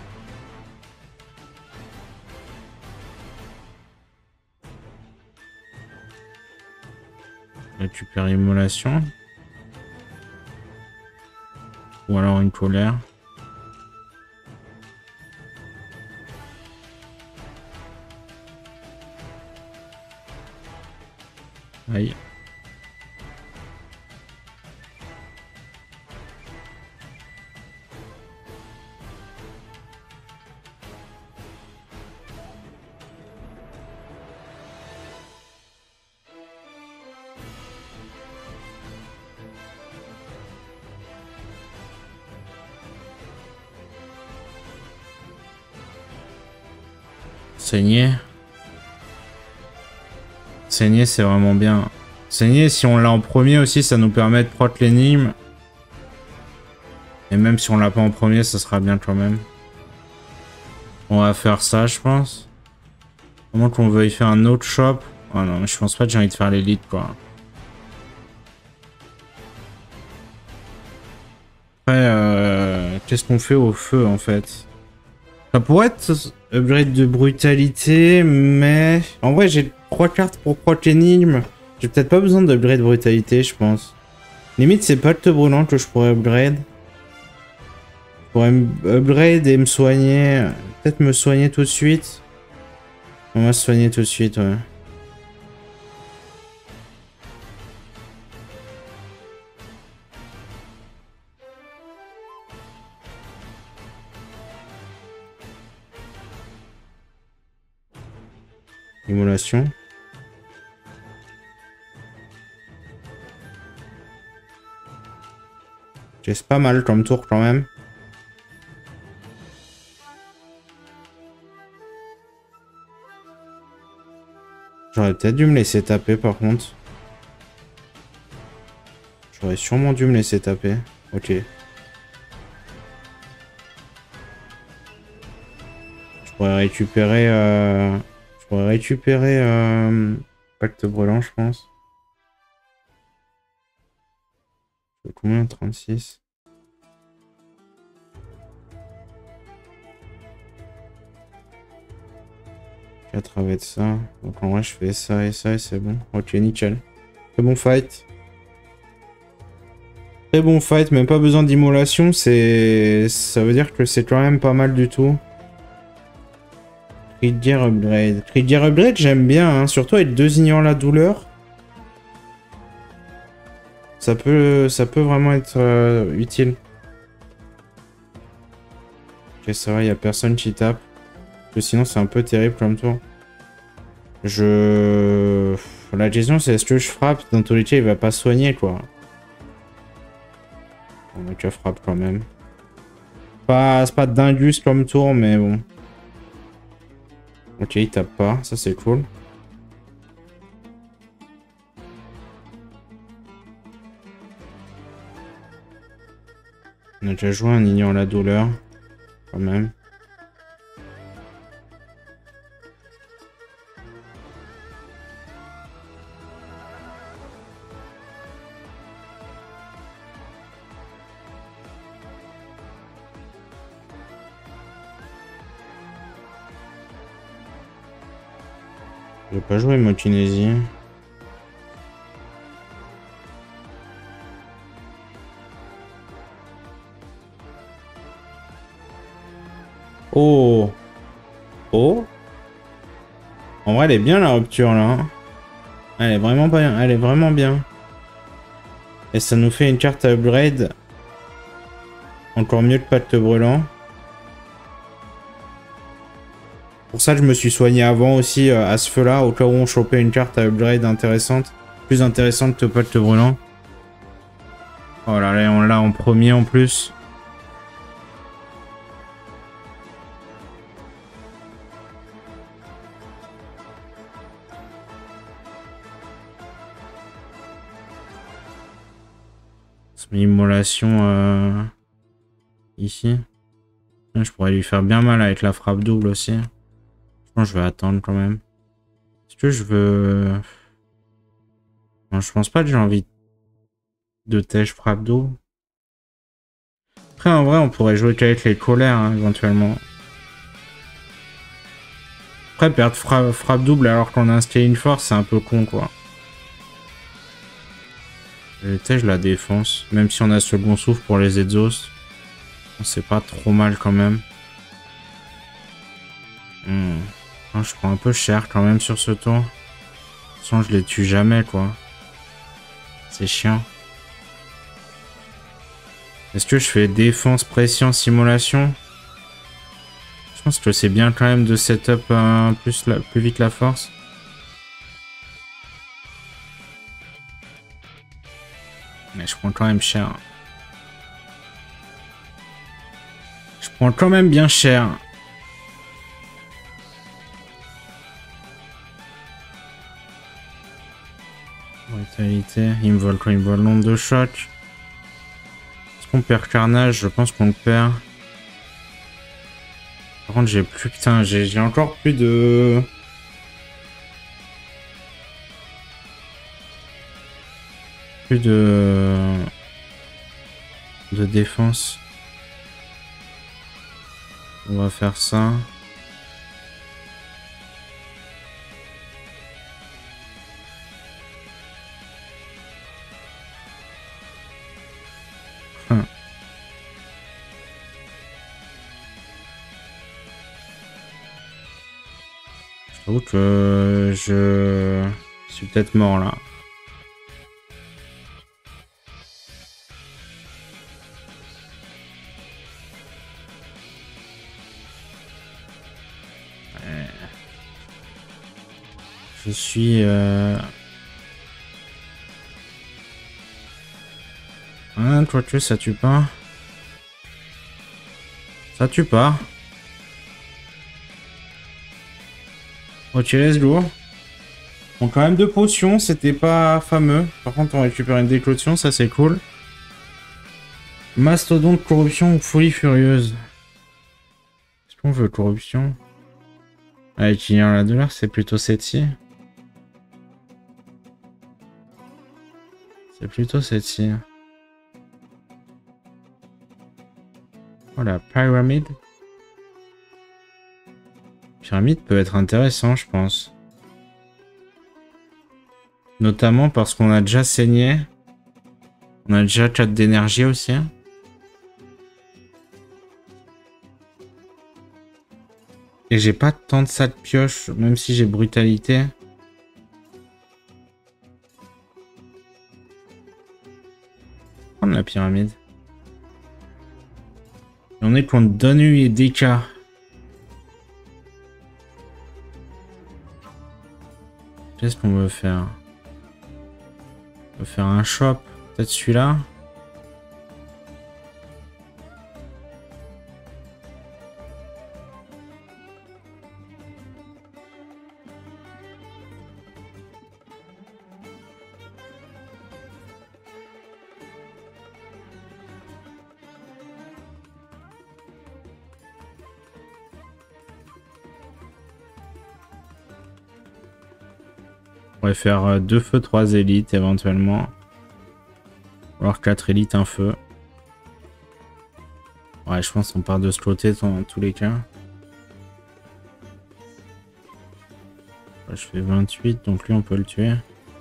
Récupère immolation. Ou alors une colère. Aïe. Saigner. Saigner, c'est vraiment bien. Saigner, si on l'a en premier aussi, ça nous permet de proc l'énigme. Et même si on l'a pas en premier, ça sera bien quand même. On va faire ça, je pense. À moins qu'on veuille faire un autre shop. Oh non, mais je pense pas que j'ai envie de faire l'élite, quoi. Après, Qu'est-ce qu'on fait au feu en fait? Ça pourrait être upgrade de brutalité, mais en vrai j'ai 3 cartes pour proc énigme. J'ai peut-être pas besoin d'upgrade brutalité, je pense. Limite c'est pacte brûlant que je pourrais upgrade. Je pourrais upgrade et me soigner. Peut-être me soigner tout de suite. On va se soigner tout de suite, ouais. Immolation. C'est pas mal comme tour quand même. J'aurais peut-être dû me laisser taper par contre. J'aurais sûrement dû me laisser taper. Ok. Je pourrais récupérer... Je pourrais récupérer... Pacte brûlant, je pense. Combien? 36. 4 avec ça. Donc en vrai, je fais ça et c'est bon. Ok, nickel. Très bon fight. Très bon fight, même pas besoin d'immolation. Ça veut dire que c'est quand même pas mal du tout. Cri de guerre upgrade. Cri de guerre upgrade, j'aime bien, hein. Surtout avec 2 ignorants la douleur. Ça peut vraiment être utile. Ok, ça va, il n'y a personne qui tape. Parce que sinon, c'est un peu terrible comme tour. La question, c'est est-ce que je frappe? Dans tous les cas, il va pas soigner, quoi. On a qu'à frappe quand même. C'est pas dingus comme tour, mais bon. Ok, il tape pas. Ça, c'est cool. On a déjà joué un ignorant la douleur. Quand même. Je vais pas jouer Mokinésie. Oh. Oh. En vrai, elle est bien la rupture là. Hein. Elle est vraiment bien. Elle est vraiment bien. Et ça nous fait une carte à upgrade. Encore mieux que pacte brûlant. Pour ça, je me suis soigné avant aussi à ce feu-là, au cas où on chopait une carte à upgrade intéressante. Plus intéressante que pacte brûlant. Oh là là, on l'a en premier en plus. Immolation ici. Je pourrais lui faire bien mal avec la frappe double aussi. Je pense que je vais attendre quand même. Est-ce que je veux... Non, je pense pas que j'ai envie de tèche frappe double. Après, en vrai, on pourrait jouer qu'avec les colères, hein, éventuellement. Après, perdre frappe double alors qu'on a installé une force, c'est un peu con, quoi. Le tèche la défense. Même si on a second souffle pour les exhausts. C'est pas trop mal quand même. Je prends un peu cher quand même sur ce tour. De toute façon, je les tue jamais, quoi. C'est chiant. Est-ce que je fais défense, pression, simulation? Je pense que c'est bien quand même de setup plus vite la force. Mais je prends quand même cher. Je prends quand même bien cher. Brutalité. Il me vole quoi? Il me vole l'onde de choc. Est-ce qu'on perd carnage? Je pense qu'on le perd. Par contre, j'ai plus... Putain, j'ai encore plus de... de défense. On va faire ça. Je trouve que je suis peut-être mort là. Je suis... Ah, toi tu ça tue pas. Ça tue pas. Ok, let's go. Bon, quand même 2 potions, c'était pas fameux. Par contre, on récupère une déclotion, ça c'est cool. Mastodonte, corruption ou folie furieuse. Est-ce qu'on veut corruption? Avec qui la douleur, c'est plutôt cette-ci. C'est plutôt cette-ci. Oh la pyramide. Pyramide peut être intéressant, je pense. Notamment parce qu'on a déjà saigné. On a déjà 4 d'énergie aussi. Et j'ai pas tant de ça de pioche, même si j'ai brutalité. Prendre la pyramide. Et on est contre Donu et Deka. Qu'est-ce qu'on veut faire? On peut faire un shop. Peut-être celui-là. On va faire 2 feux, 3 élites éventuellement. Ou alors 4 élites, un feu. Ouais, je pense qu'on part de ce côté dans tous les cas. Je fais 28, donc lui on peut le tuer.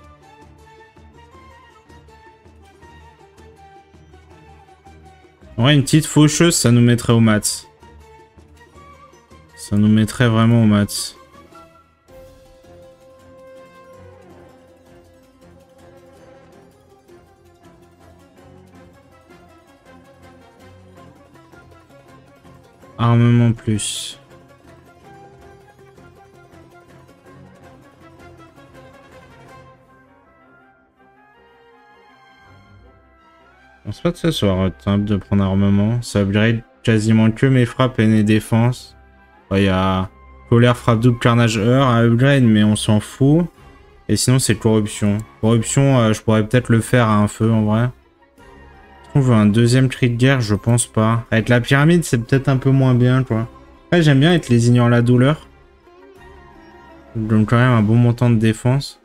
Ouais, une petite faucheuse, ça nous mettrait au mat. Ça nous mettrait vraiment au mat. Armement plus. Je pense pas que ce soit simple de prendre armement. Ça upgrade quasiment que mes frappes et mes défenses. Il y a colère, frappe double, carnage, heure à upgrade, mais on s'en fout. Et sinon, c'est corruption. Corruption, je pourrais peut-être le faire à un feu en vrai. On veut un deuxième cri de guerre, je pense pas. Avec la pyramide, c'est peut-être un peu moins bien, quoi. Ouais, j'aime bien être les ignore la douleur. Ça donne quand même un bon montant de défense.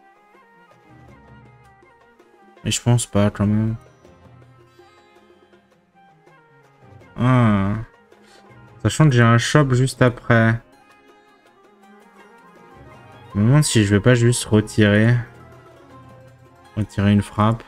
Mais je pense pas, quand même. Ah. Sachant que j'ai un shop juste après. Je me demande si je vais pas juste retirer. Retirer une frappe.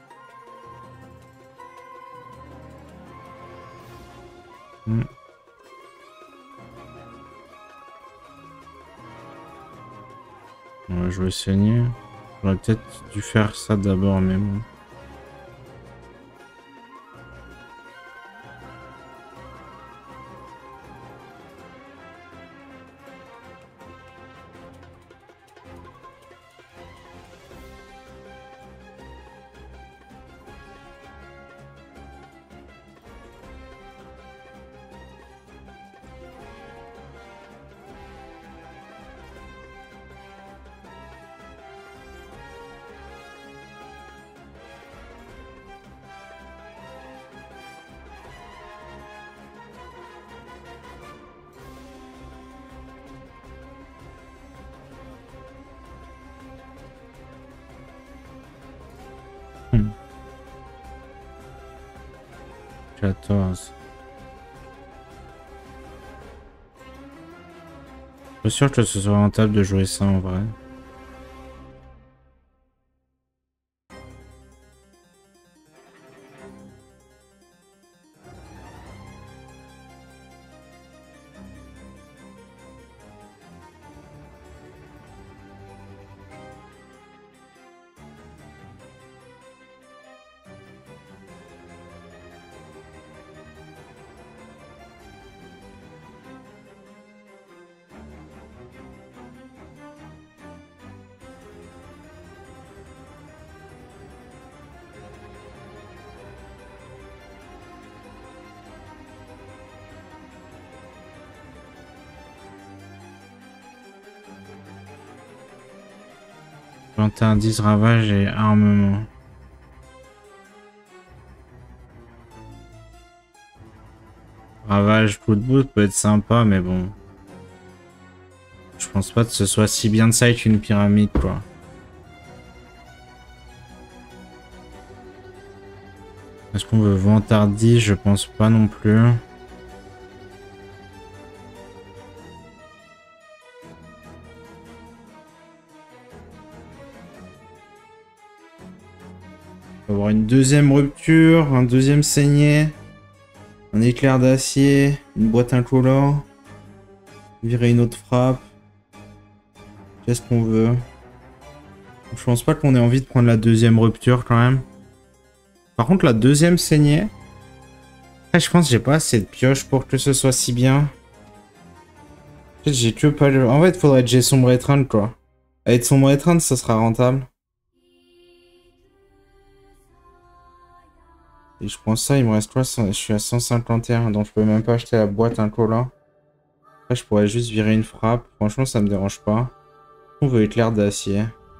Ouais, je vais saigner. J'aurais peut-être dû faire ça d'abord, mais bon. Hmm. 14. Pas sûr que ce soit rentable de jouer ça en vrai. Plantardise, ravage et armement. Ravage, coup de bout peut être sympa, mais bon. Je pense pas que ce soit si bien de ça avec une pyramide, quoi. Est-ce qu'on veut vantardise? Je pense pas non plus. On va avoir une deuxième rupture, un deuxième saigné, un éclair d'acier, une boîte incolore, virer une autre frappe. Qu'est-ce qu'on veut? Je pense pas qu'on ait envie de prendre la deuxième rupture quand même. Par contre, la deuxième saignée. Après, je pense que j'ai pas assez de pioches pour que ce soit si bien. En fait, j'ai que pas le. En fait, faudrait que j'ai sombre étreinte quoi. Avec sombre étreinte, ça sera rentable. Et je pense ça, il me reste quoi? Je suis à 151, donc je peux même pas acheter la boîte incolore. Après, je pourrais juste virer une frappe. Franchement, ça me dérange pas. On veut éclair d'acier.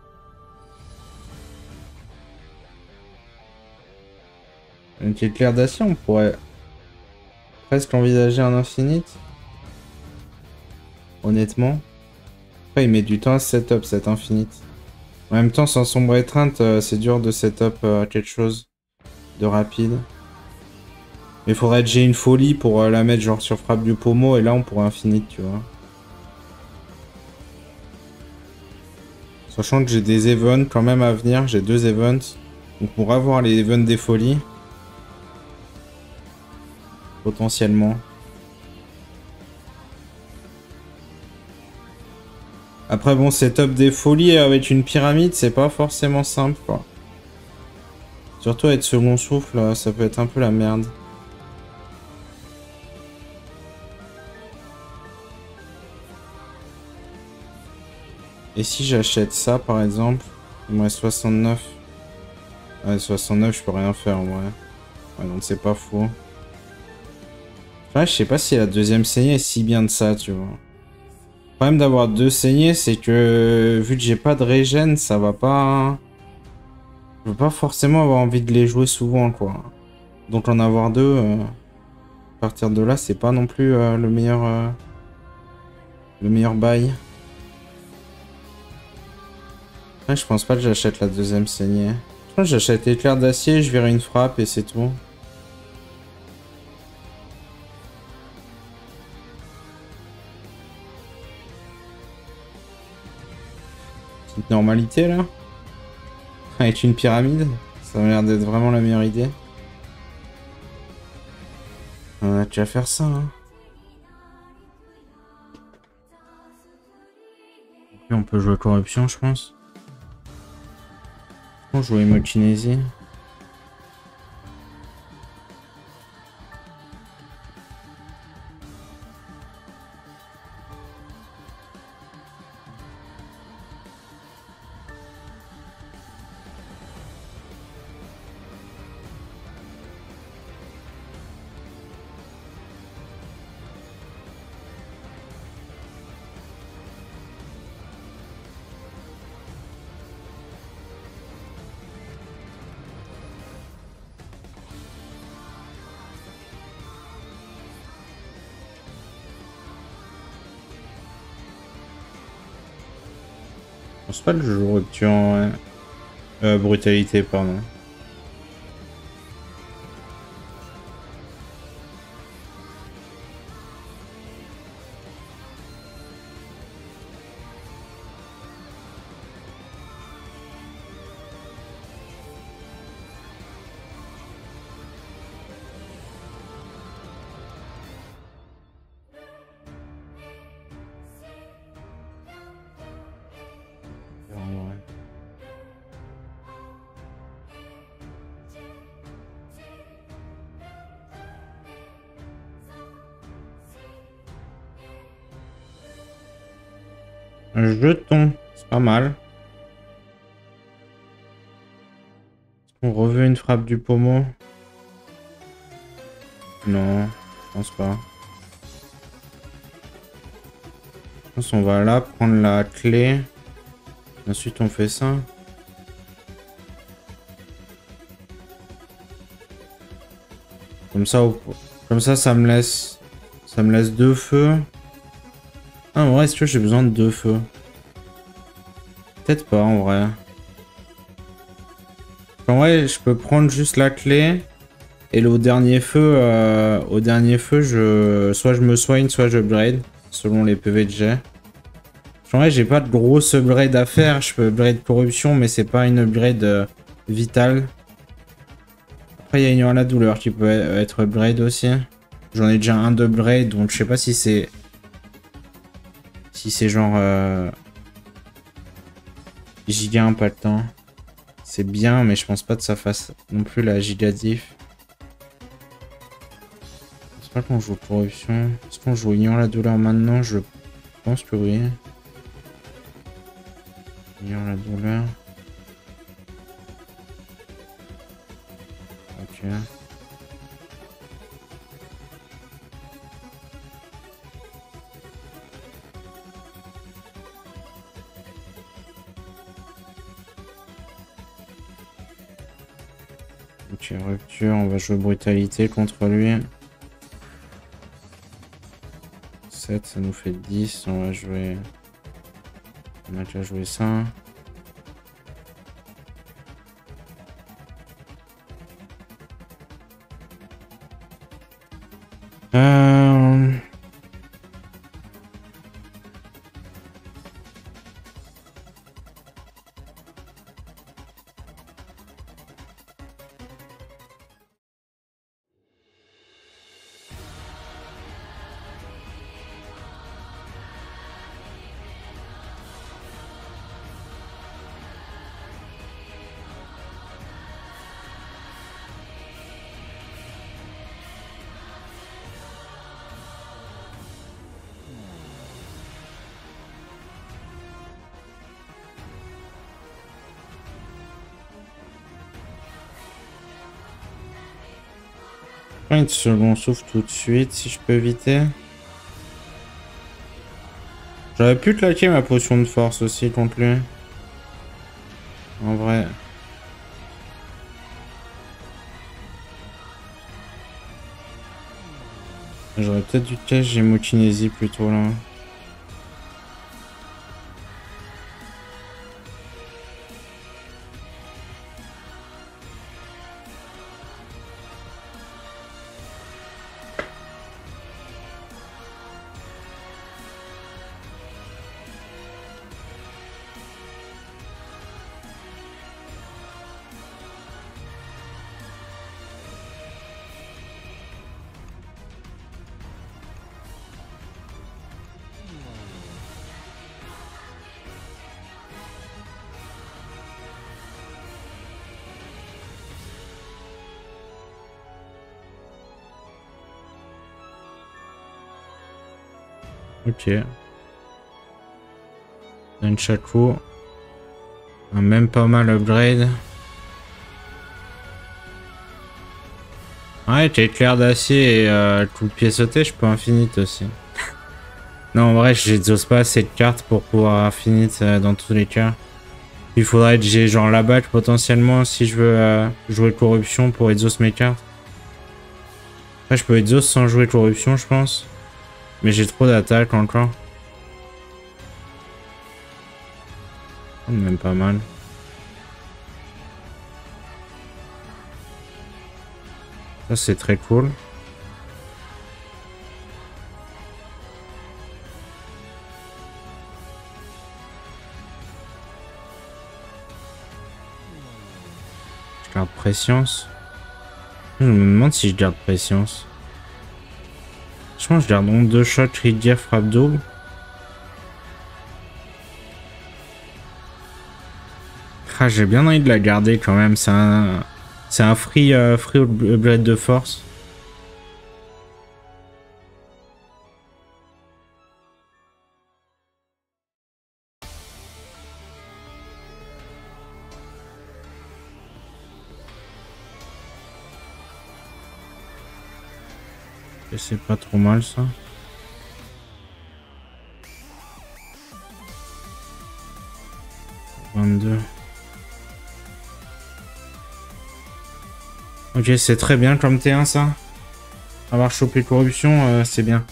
Donc éclair d'acier, on pourrait presque envisager un infinite. Honnêtement. Après, il met du temps à setup cet infinite. En même temps, sans sombre étreinte, c'est dur de setup quelque chose de rapide. Mais faudrait que j'ai une folie pour la mettre genre sur frappe du pommeau et là on pourrait infinite, tu vois. Sachant que j'ai des events quand même à venir, j'ai 2 events. Donc pour avoir les events des folies. Potentiellement. Après bon, setup des folies avec une pyramide, c'est pas forcément simple quoi. Surtout avec second souffle, ça peut être un peu la merde. Et si j'achète ça par exemple, il me reste 69. Ouais, 69, je peux rien faire en vrai. Ouais, donc c'est pas faux. Là, je sais pas si la deuxième saignée est si bien de ça, tu vois. Le problème d'avoir 2 saignées, c'est que vu que j'ai pas de régène, ça va pas... Je veux pas forcément avoir envie de les jouer souvent, quoi. Donc en avoir 2, à partir de là, c'est pas non plus le meilleur bail. Ouais, je pense pas que j'achète la deuxième saignée. Je pense que j'achète éclair d'acier, je verrai une frappe et c'est tout. Petite normalité là. Avec une pyramide. Ça m'a l'air d'être vraiment la meilleure idée. On a déjà faire ça, hein. Et on peut jouer corruption, je pense. On joue hémokinésie. Je pense pas que je joue rupture en brutalité, pardon. Un jeton, c'est pas mal. On reveut une frappe du pommeau. Non, je pense pas. Je pense qu'on va là prendre la clé. Ensuite on fait ça. Comme ça, ça me laisse 2 feux. Ah, en vrai, est-ce que j'ai besoin de 2 feux? Peut-être pas, en vrai. En vrai, je peux prendre juste la clé. Et au dernier feu, soit je me soigne, soit je upgrade. Selon les PV que j'ai. En vrai, j'ai pas de gros upgrade à faire. Je peux upgrade corruption, mais c'est pas une upgrade vitale. Après, il y a ignorant la douleur qui peut être upgrade aussi. J'en ai déjà un d'upgrade, donc je sais pas si c'est... Si c'est genre... Giga, pas le temps. C'est bien, mais je pense pas que ça fasse non plus la giga diff. Je pense pas qu'on joue corruption. Est-ce qu'on joue ignorant la douleur maintenant? Je pense que oui. Ignorant la douleur. Ok. Ok, rupture, on va jouer brutalité contre lui. 7, ça nous fait 10, on va jouer... On a déjà joué ça. Une seconde, souffle tout de suite si je peux éviter. J'aurais pu claquer ma potion de force aussi contre lui. En vrai. J'aurais peut-être dû cacher Gémokinésie plutôt là. Ok. Nunchaku. Même pas mal upgrade. Ouais, t'es éclair d'acier et coup de pied sauté, je peux infinite aussi. Non, en vrai, j'exauce pas assez de cartes pour pouvoir infinite dans tous les cas. Il faudrait que j'ai genre la batte potentiellement si je veux jouer corruption pour exauce mes cartes. Après, je peux exauce sans jouer corruption, je pense. Mais j'ai trop d'attaques encore. Même pas mal. Ça, c'est très cool. Je garde préscience. Je me demande si je garde préscience. Je pense que je garde donc 2 shots, ridière, frappe double. Ah, j'ai bien envie de la garder quand même. C'est un free upgrade de force. C'est pas trop mal ça. « 22. Ok, c'est très bien comme T1 ça. Avoir chopé corruption, c'est bien.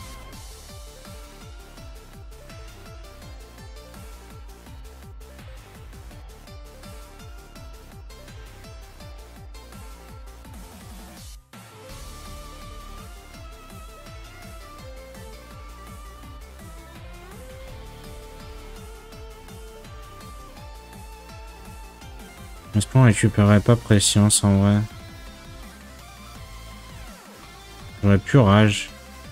Est-ce qu'on récupérerait pas préscience en vrai? J'aurais plus rage.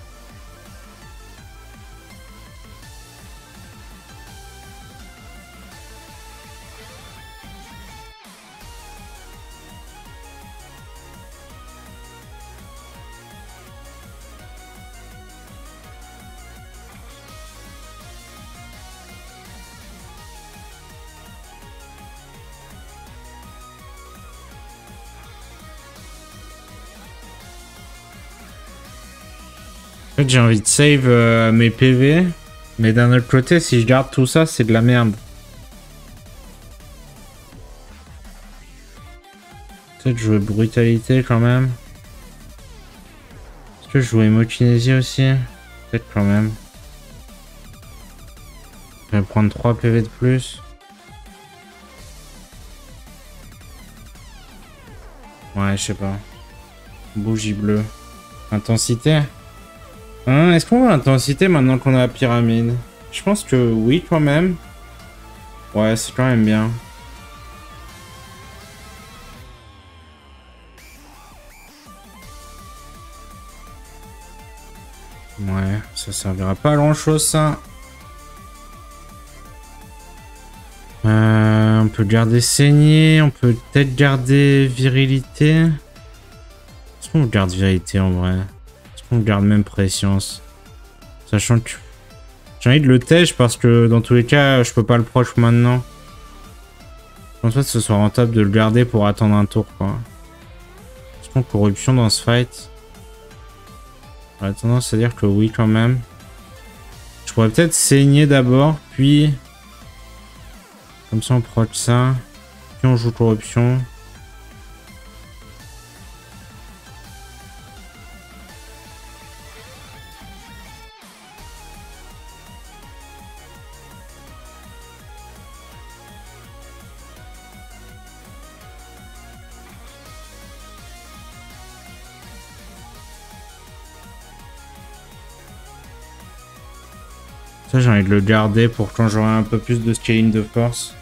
En fait, j'ai envie de save mes PV, mais d'un autre côté, si je garde tout ça, c'est de la merde. Peut-être jouer brutalité quand même. Est-ce que je jouais mokinésie aussi? Peut-être quand même. Je vais prendre 3 PV de plus. Ouais, je sais pas. Bougie bleue. Intensité. Hein, est-ce qu'on voit l'intensité maintenant qu'on a la pyramide? Je pense que oui, quand même. Ouais, c'est quand même bien. Ouais, ça servira pas à grand chose ça. On peut garder saigner, on peut peut-être garder virilité. Est-ce qu'on garde virilité en vrai? Est-ce qu'on garde même préscience? Sachant que j'ai envie de le tèche parce que dans tous les cas, je peux pas le proche maintenant. Je pense pas que ce soit rentable de le garder pour attendre un tour quoi. Est-ce qu'on corruption dans ce fight? J'aurais tendance à dire que oui quand même. Je pourrais peut-être saigner d'abord, puis... Comme ça on proche ça. Puis on joue corruption. Ça j'ai envie de le garder pour quand j'aurai un peu plus de scaling de force.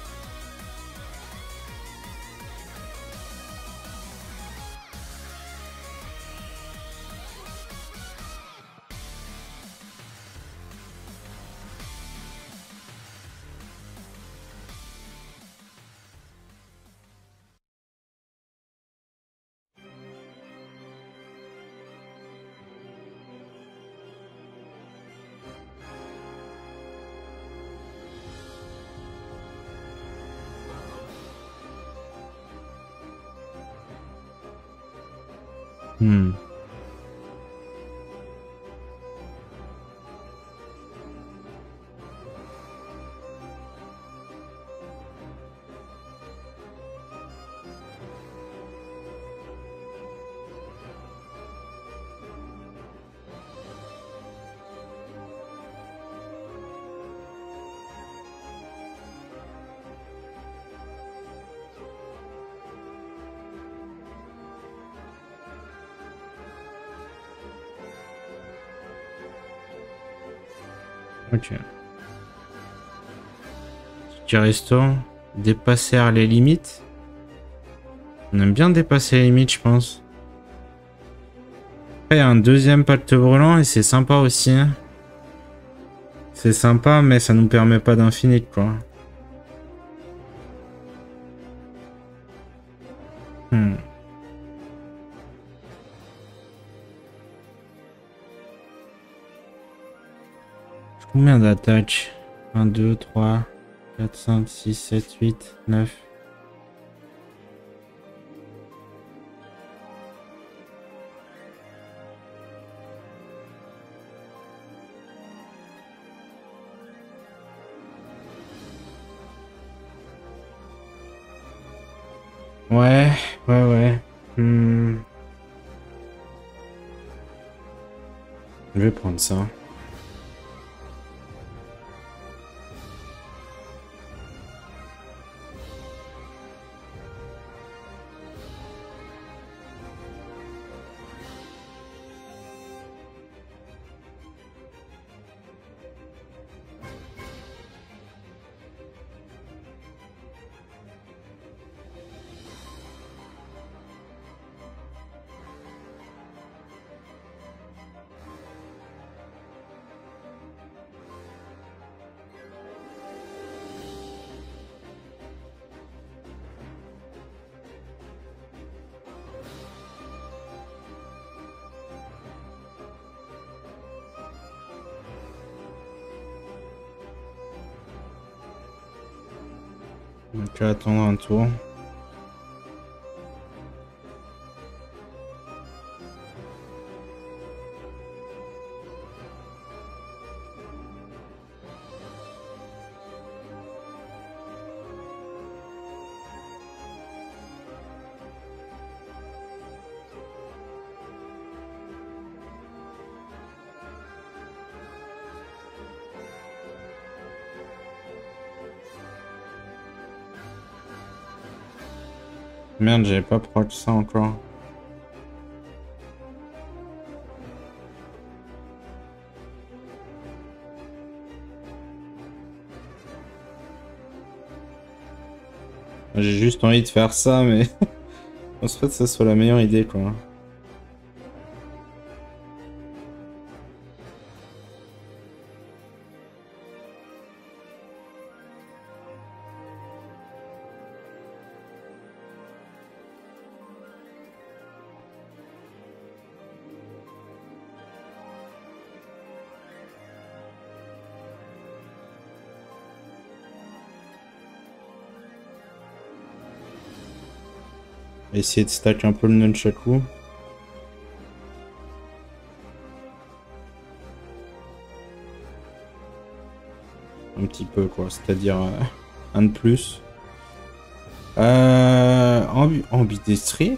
Ok. Petit resto. Dépasser les limites. On aime bien dépasser les limites, je pense. Après, il y a un deuxième pacte brûlant et c'est sympa aussi. C'est sympa, mais ça nous permet pas d'infini, quoi. Combien d'attaques? 1, 2, 3, 4, 5, 6, 7, 8, 9. Ouais, ouais. Je vais prendre ça. Donc, je vais attendre un tour. Merde, j'avais pas proche ça encore. J'ai juste envie de faire ça, mais on se fait que ça soit la meilleure idée, quoi. Essayer de stack un peu le nunchaku. Un petit peu quoi, c'est-à-dire un de plus. Ambidestrie.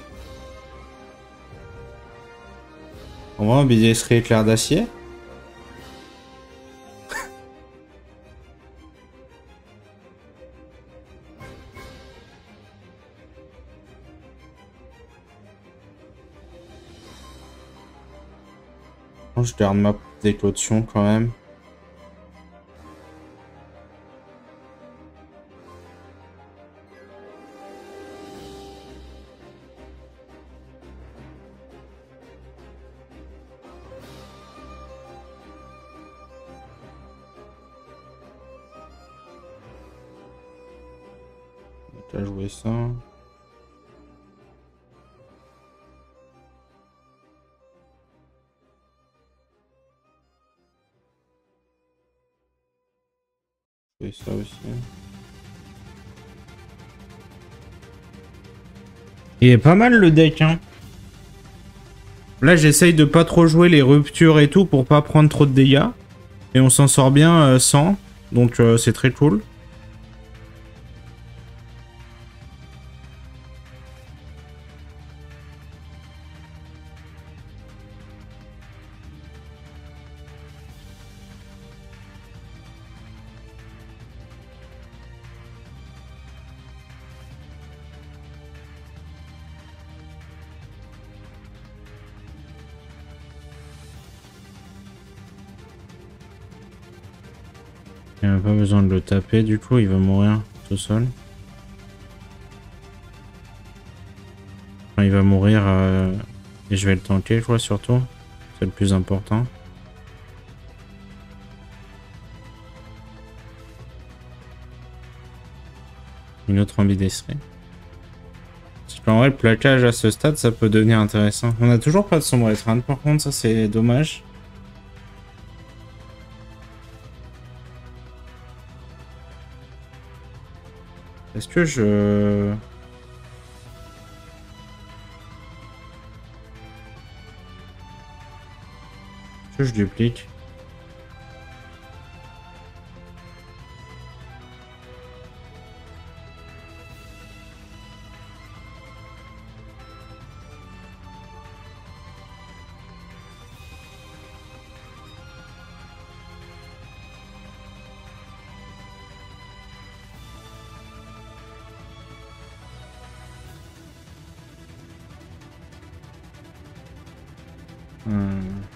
On va ambidestrie éclair d'acier. Je garde ma décaution quand même. Donc à jouer ça. Et ça aussi. Il est pas mal le deck, hein. Là, j'essaye de pas trop jouer les ruptures et tout pour pas prendre trop de dégâts. Et on s'en sort bien sans. Donc c'est très cool. Il n'y a pas besoin de le taper, du coup, il va mourir tout seul. Enfin, il va mourir et je vais le tanker, je crois, surtout. C'est le plus important. Une autre ambidestrie. Parce qu'en vrai, le plaquage à ce stade, ça peut devenir intéressant. On a toujours pas de sombre étreinte, par contre, ça c'est dommage. Est-ce que je... Est-ce que je duplique? Hmm.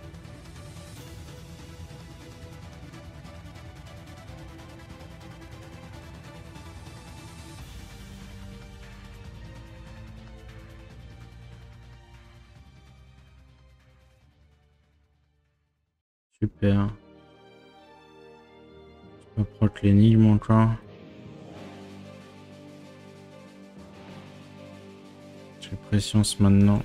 Super. Je m'approche l'énigme encore. J'ai pression maintenant.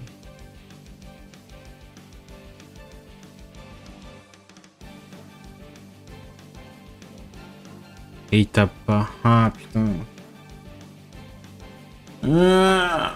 Et il tape pas. Ah putain. Ah.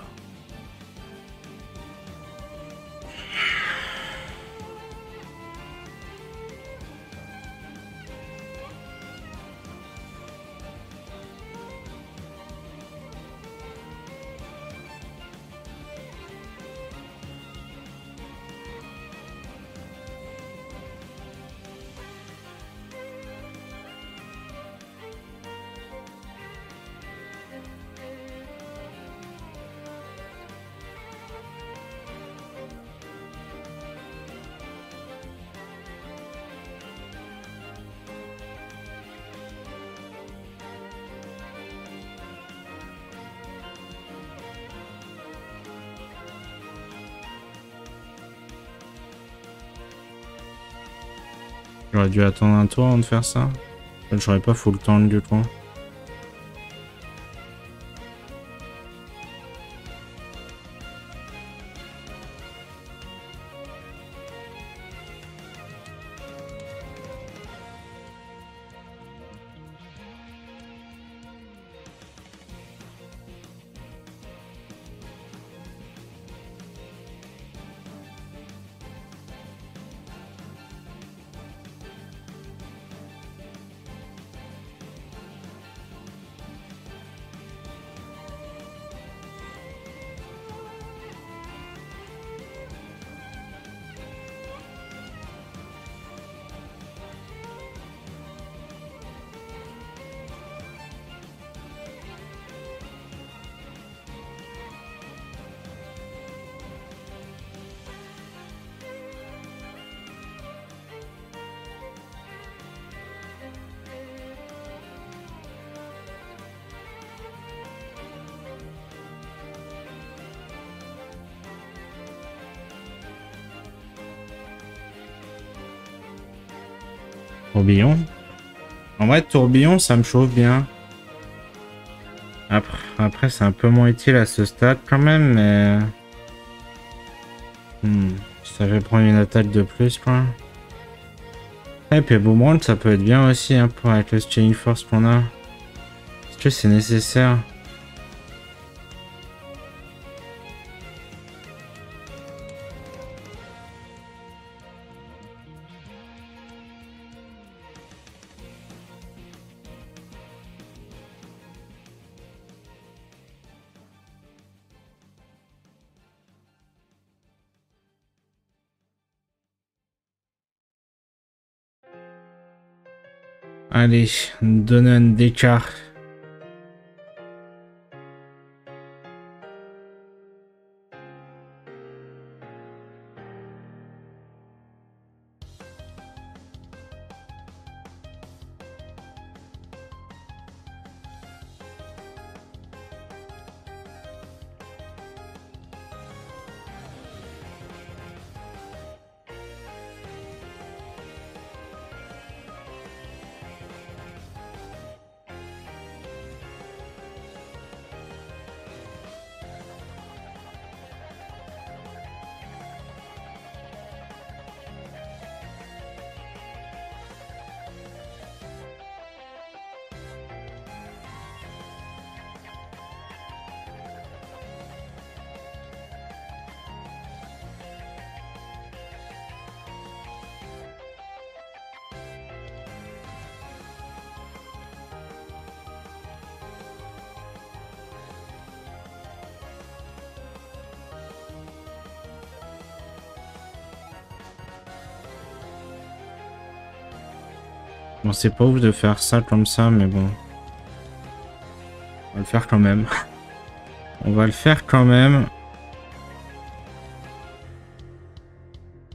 J'aurais dû attendre un tour avant de faire ça. J'aurais pas full temps du coup. Tourbillon. En vrai, tourbillon, ça me chauffe bien. Après c'est un peu moins utile à ce stade quand même, mais... ça fait prendre une attaque de plus, quoi. Et puis Boomerang, ça peut être bien aussi, hein, pour avec le Staying Force qu'on a. Est-ce que c'est nécessaire? Allez, donne un d'écart. Bon, c'est pas ouf de faire ça comme ça, mais bon. On va le faire quand même. On va le faire quand même.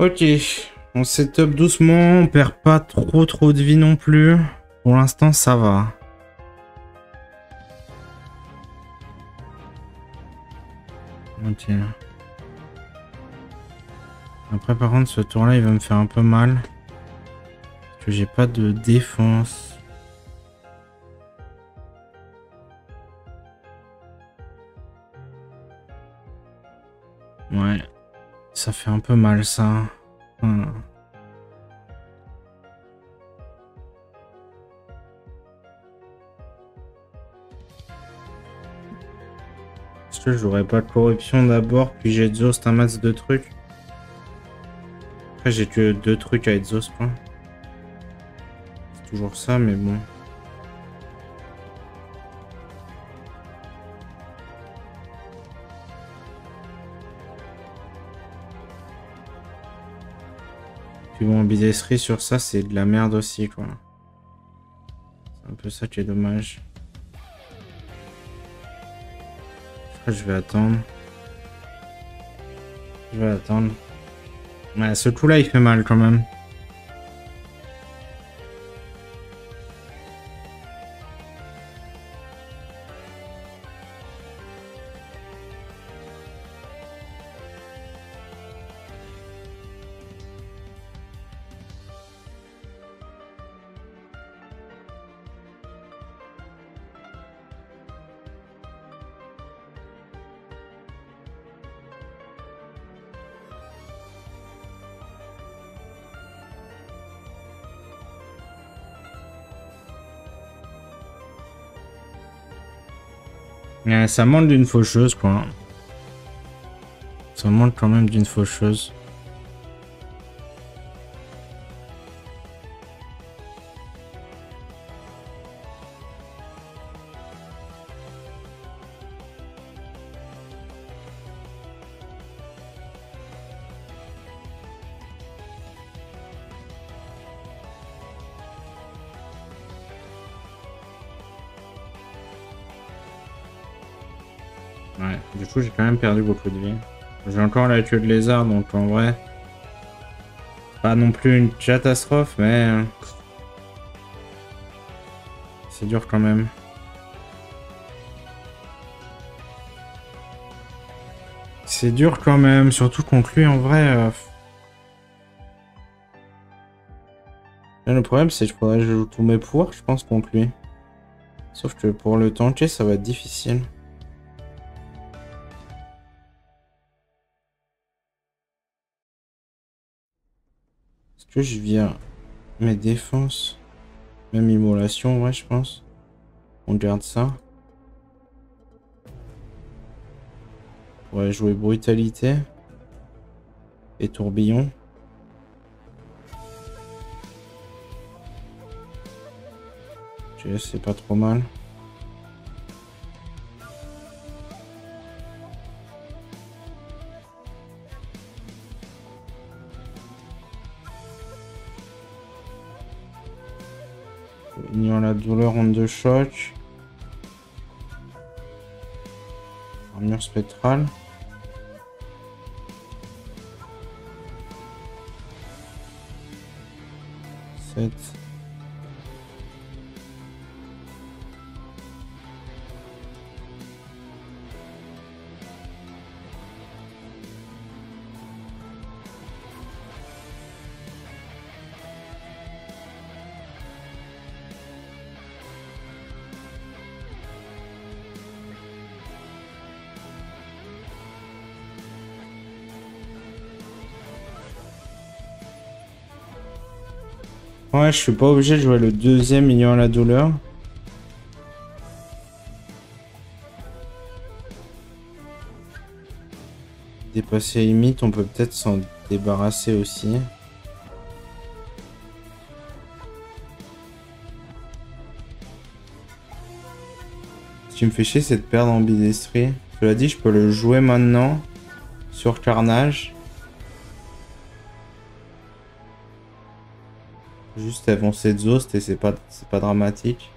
Ok, on setup doucement, on perd pas trop de vie non plus. Pour l'instant, ça va. Ok. Après, par contre, ce tour-là, il va me faire un peu mal. Parce que j'ai pas de défense. Ouais. Ça fait un peu mal, ça. Est-ce que j'aurais pas de corruption d'abord, puis j'ai exhaust un max de trucs? Après, j'ai que 2 trucs à exhaust, quoi. C'est toujours ça, mais bon. Puis bon, ambidestrie sur ça, c'est de la merde aussi, quoi. C'est un peu ça qui est dommage. Je vais attendre. Je vais attendre. Ouais, ce coup-là, il fait mal quand même. Ouais, ça manque d'une faucheuse, quoi. Ça manque quand même d'une faucheuse. Ouais, du coup, j'ai quand même perdu beaucoup de vie. J'ai encore la queue de lézard, donc en vrai... Pas non plus une catastrophe, mais... C'est dur quand même. C'est dur quand même, surtout contre lui, en vrai... Là, le problème, c'est que je pourrais jouer tous mes pouvoirs, je pense, contre lui. Sauf que pour le tanker, ça va être difficile. Est-ce que je viens mes défenses? Même immolation, ouais, je pense. On garde ça. On pourrait jouer brutalité. Et tourbillon. Ok, c'est pas trop mal. Ignore la douleur, onde de choc. Armure spectrale. Sept. Ouais, je suis pas obligé de jouer le deuxième ignorant la douleur. Dépasser limite, on peut peut-être s'en débarrasser aussi. Ce qui me fait chier, c'est de perdre ambidestrie. Cela dit, je peux le jouer maintenant sur Carnage. Juste avancer exhaust et c'est pas dramatique.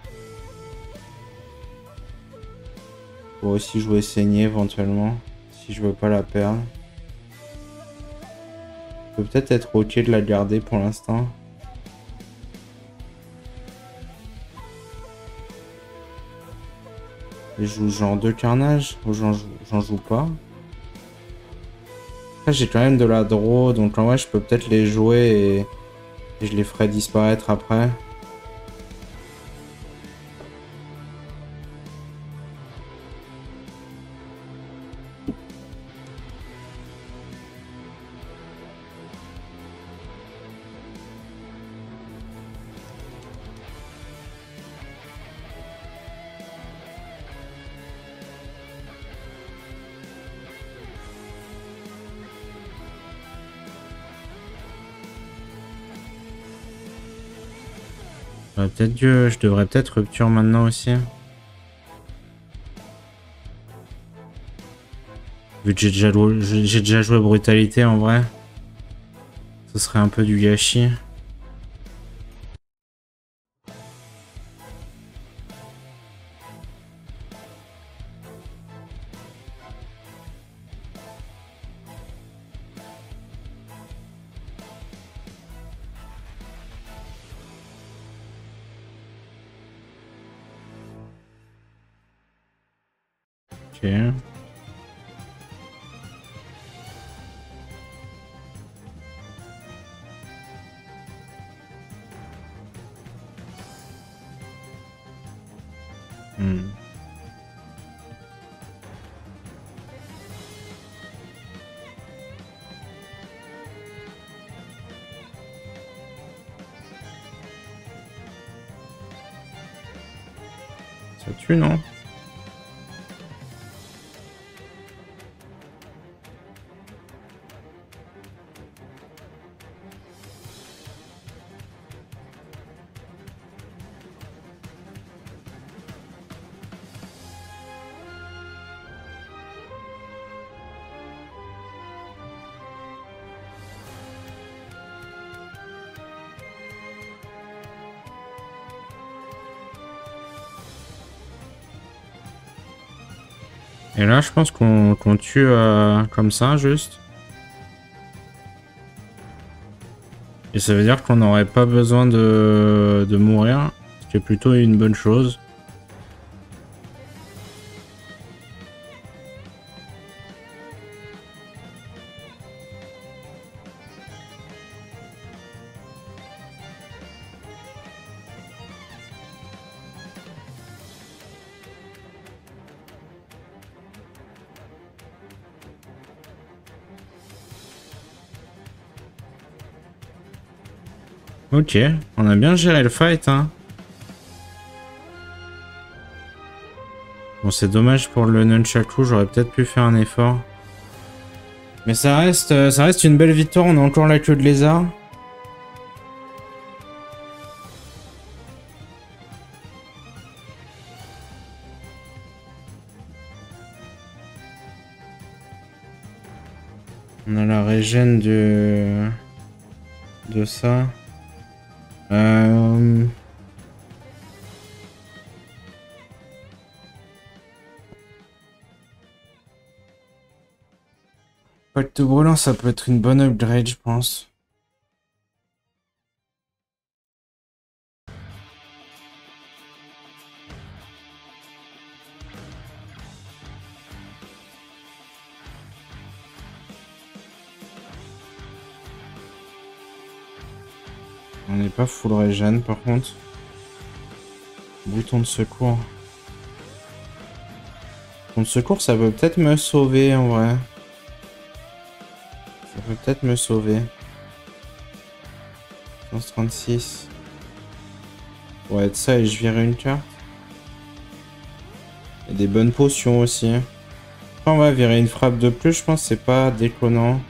Pour aussi jouer saigner éventuellement, si je veux pas la perdre. peut peut-être être ok de la garder pour l'instant. Et je joue genre 2 carnages ou j'en joue pas. Après j'ai quand même de la draw, donc en vrai je peux peut-être les jouer et je les ferai disparaître après. Je devrais peut-être rupture maintenant aussi. Vu que j'ai déjà joué brutalité en vrai. Ce serait un peu du gâchis. Ok. Ça tue, non? Et là, je pense qu'on tue comme ça, juste. Et ça veut dire qu'on n'aurait pas besoin de mourir, ce qui est plutôt une bonne chose. Ok, on a bien géré le fight, hein. Bon, c'est dommage pour le nunchaku, j'aurais peut-être pu faire un effort. Mais ça reste une belle victoire, on a encore la queue de lézard. On a la régène de ça. Pacte brûlant, ça peut être une bonne upgrade, je pense. On n'est pas full régène par contre. Bouton de secours. Bouton de secours, ça peut peut-être me sauver en vrai. Ça peut peut-être me sauver. 36. Ouais, être ça et je vire une carte. Il y a des bonnes potions aussi. Après, on va virer une frappe de plus, je pense que c'est pas déconnant.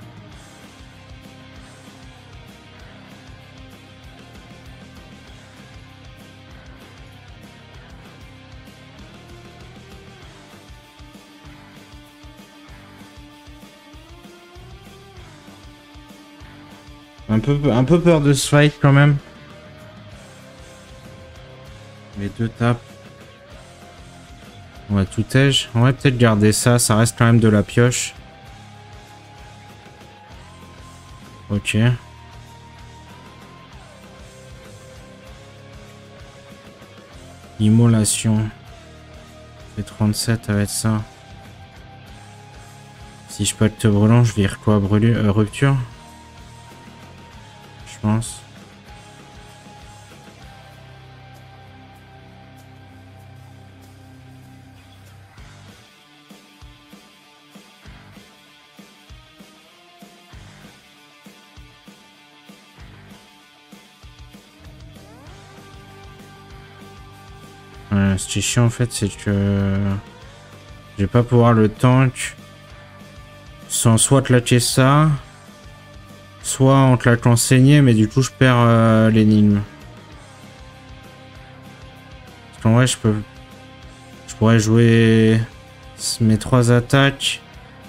Un peu peur de ce fight quand même. Les deux tapes. On va tout edge. On va peut-être garder ça. Ça reste quand même de la pioche. Ok. Immolation. C'est 37, ça va être ça. Si je pacte brûlant, je vire quoi? Rupture? Je pense. Ce qui est chiant en fait, c'est que je vais pas pouvoir le tank sans soit te lâcher ça, soit en te lâchant saigner, mais du coup je perds l'énigme. Parce qu'en vrai je pourrais jouer mes 3 attaques.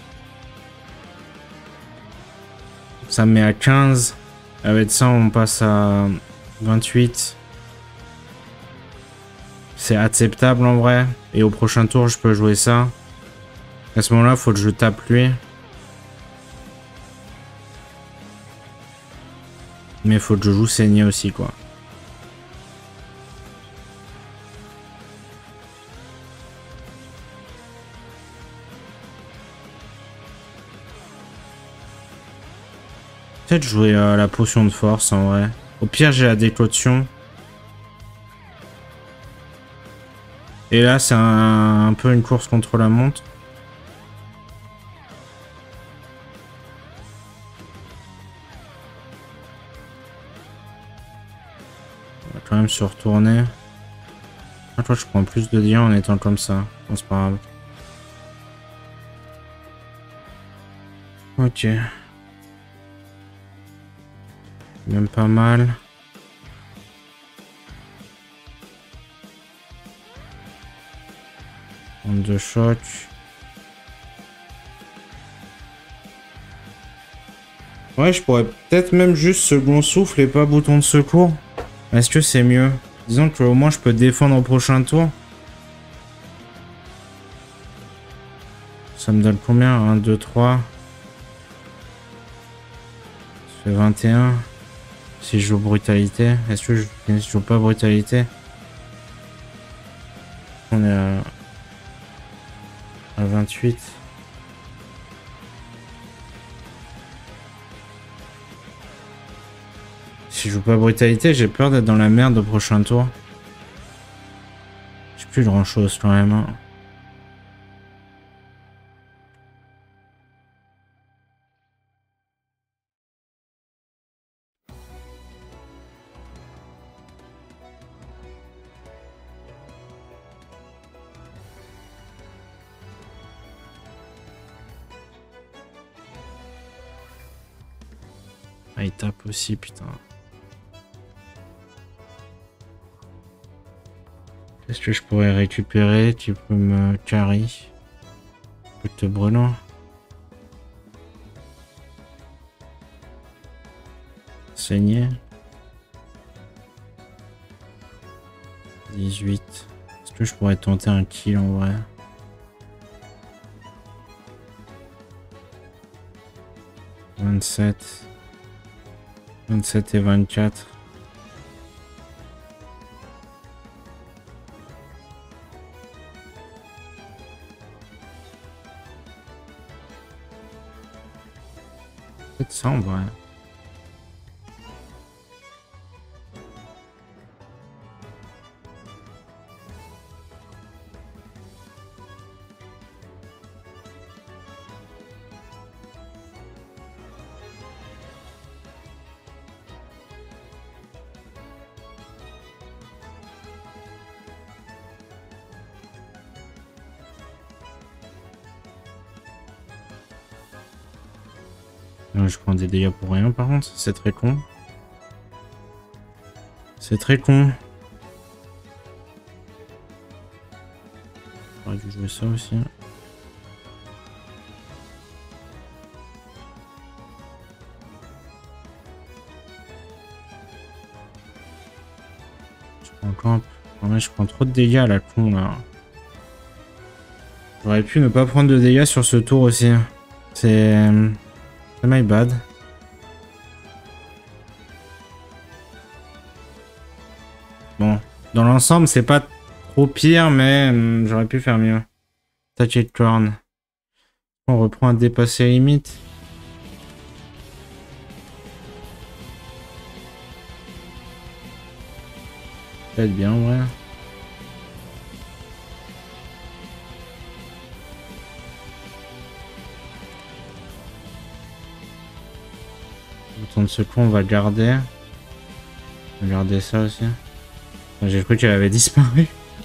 Ça me met à 15. Avec ça on passe à 28. C'est acceptable en vrai. Et au prochain tour, je peux jouer ça. À ce moment-là, faut que je tape lui. Mais faut que je joue saigner aussi, quoi. Peut-être jouer la potion de force en vrai. Au pire, j'ai la décaution. Et là, c'est un peu une course contre la montre. On va quand même se retourner. Ah, toi, je prends plus de dégâts en étant comme ça. Bon, c'est pas grave. Ok. Même pas mal. Onde de choc. Ouais, je pourrais peut-être même juste second souffle et pas bouton de secours. Est-ce que c'est mieux? Disons que au moins je peux défendre au prochain tour. Ça me donne combien? 1, 2, 3. Ça fait 21. Si je joue brutalité. Est-ce que je joue pas brutalité? On est à 28. Si je joue pas brutalité, j'ai peur d'être dans la merde au prochain tour. J'ai plus grand chose quand même. Hein. Ah, il tape aussi, putain. Est-ce que je pourrais récupérer? Tu peux me carry. Je peux te brûlant. Saigner. 18. Est-ce que je pourrais tenter un kill en vrai? « 27. 27 et 24. Peut-être ça en vrai. Je prends des dégâts pour rien par contre, c'est très con. C'est très con. J'aurais dû jouer ça aussi. Je prends encore un peu. Ouais, je prends trop de dégâts à la con là. J'aurais pu ne pas prendre de dégâts sur ce tour aussi. C'est my bad. Dans l'ensemble, c'est pas trop pire, mais j'aurais pu faire mieux. Touch it turn. On reprend à dépasser les limites. Peut-être bien, en vrai. Le bouton de secours, on va le garder. On va garder ça aussi. J'ai cru qu'elle avait disparu.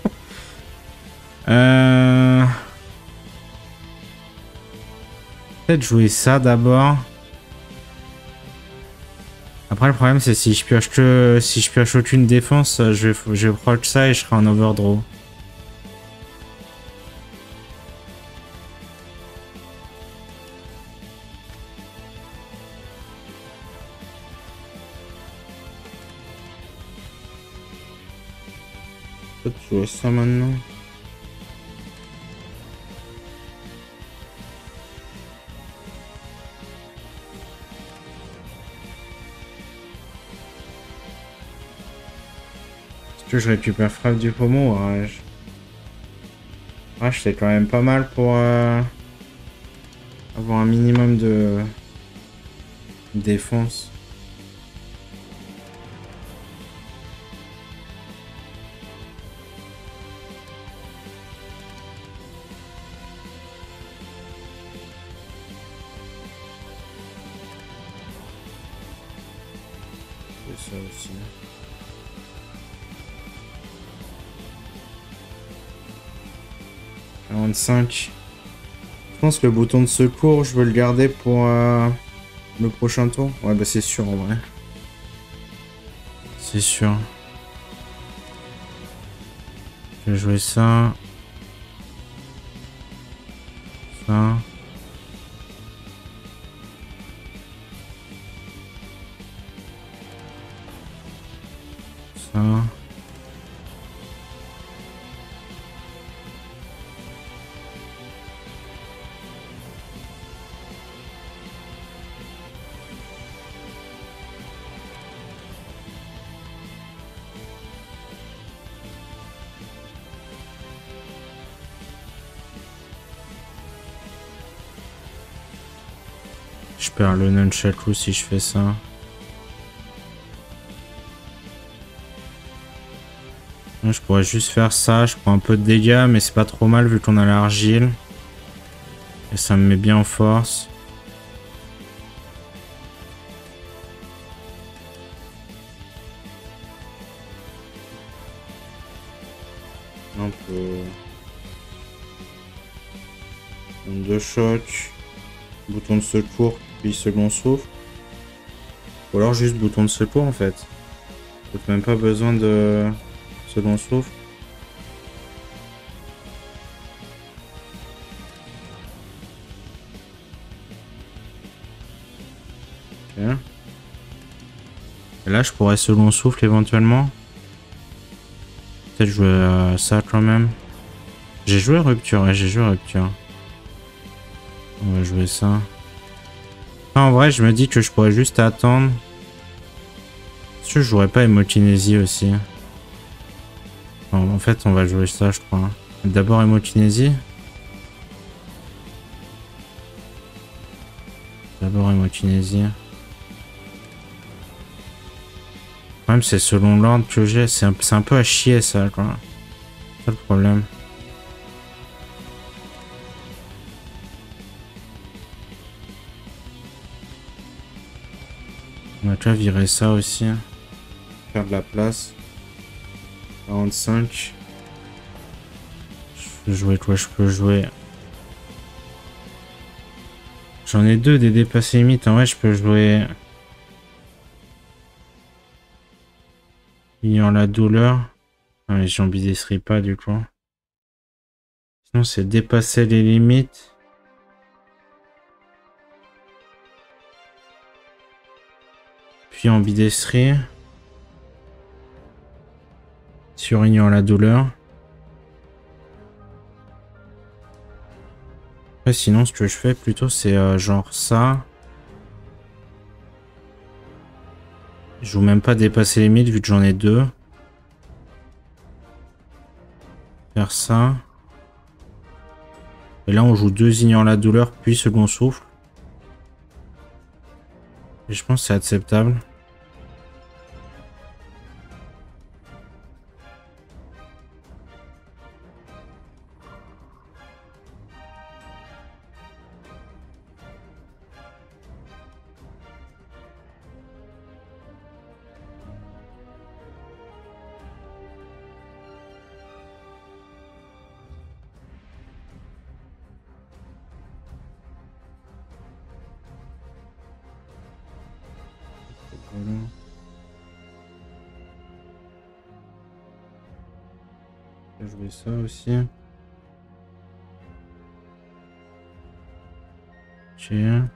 Peut-être jouer ça d'abord. Après, le problème, c'est si je pioche aucune défense, je vais proc ça et je serai en overdraw. Peut-être jouer ça maintenant. Est-ce que je récupère frappe du pommeau ou rage? Rage, c'est quand même pas mal pour avoir un minimum de défense. C'est ça aussi. 45. Je pense que le bouton de secours, je veux le garder pour le prochain tour. Ouais, bah c'est sûr en vrai. C'est sûr. Je vais jouer ça. Ça. Ça. Je perds le nunchaku si je fais ça. Je pourrais juste faire ça, je prends un peu de dégâts, mais c'est pas trop mal vu qu'on a l'argile. Et ça me met bien en force. On peut... Deux chocs. Bouton de secours, puis second souffle. Ou alors juste bouton de secours en fait. Peut-être même pas besoin de second souffle. Ok. Et là je pourrais second souffle éventuellement. Peut-être jouer ça quand même. J'ai joué rupture, ouais, j'ai joué rupture. On va jouer ça. Enfin, en vrai, je me dis que je pourrais juste attendre. Est-ce que je jouerais pas Hémokinésie aussi? En fait, on va jouer ça, je crois. D'abord Hémokinésie. D'abord Hémokinésie. Le problème, c'est selon l'ordre que j'ai. C'est un peu à chier, ça, quoi. C'est ça le problème. On va déjà virer ça aussi. Faire de la place. 45. Je peux jouer quoi? Je peux jouer. J'en ai deux des dépassés limites. En vrai, je peux jouer. Ayant la douleur. Ah, mais j'ambidesserai pas du coup. Sinon, c'est dépasser les limites. Puis ambidesserie. Surignon la douleur. Après, sinon, ce que je fais plutôt, c'est genre ça. Je joue même pas dépasser les limites vu que j'en ai deux. faire ça. Et là, on joue 2 ignore la douleur, puis second souffle. Et je pense que c'est acceptable. Je vais jouer ça aussi. Tiens.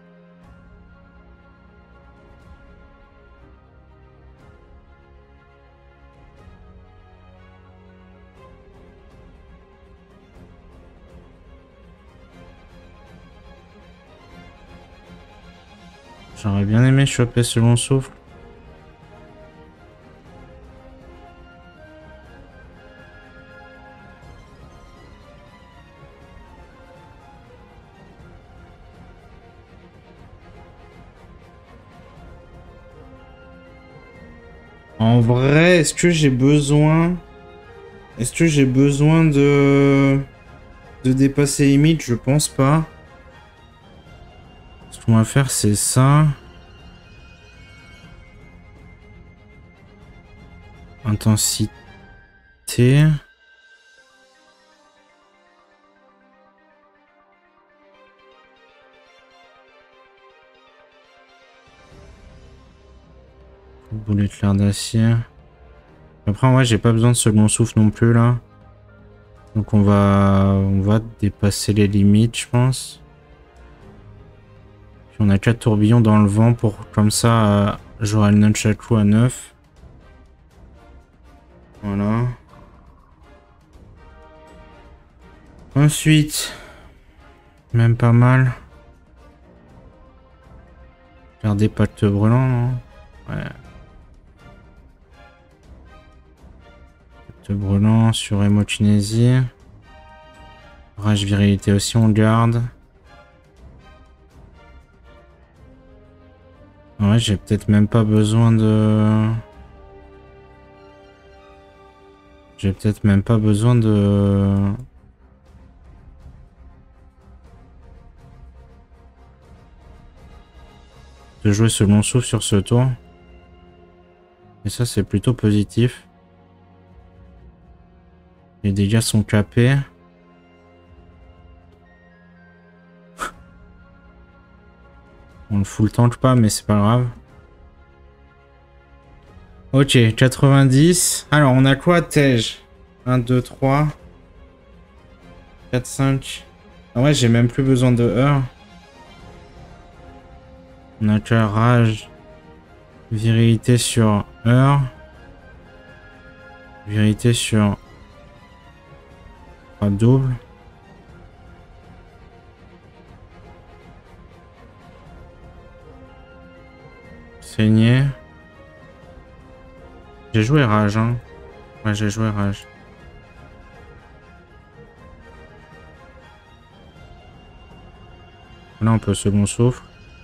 J'aurais bien aimé choper selon souffle. En vrai, est-ce que j'ai besoin... Est-ce que j'ai besoin de dépasser limite? Je pense pas. Ce qu'on va faire, c'est ça. Intensité. Boulet clair d'acier. Après, ouais, j'ai pas besoin de second souffle non plus là. Donc on va dépasser les limites, je pense. Puis on a 4 tourbillons dans le vent pour comme ça j'aurai le nunchaku à 9. Voilà. Ensuite, même pas mal. Garder pacte brûlant, non? Ouais. Pacte brûlant sur hémokinésie. Rage virilité aussi, on garde. Ouais, j'ai peut-être même pas besoin de... J'ai peut-être même pas besoin de jouer selon souffle sur ce tour. Et ça, c'est plutôt positif. Les dégâts sont capés. On le full tank pas, mais c'est pas grave. Ok, 90. Alors, on a quoi, Tej? 1, 2, 3. 4, 5. Ah ouais, j'ai même plus besoin de heure. On a que rage. Virilité sur heure. Virilité sur... Pas double. Saigner. J'ai joué rage, hein. Ouais, j'ai joué rage. Là, on peut second souffle.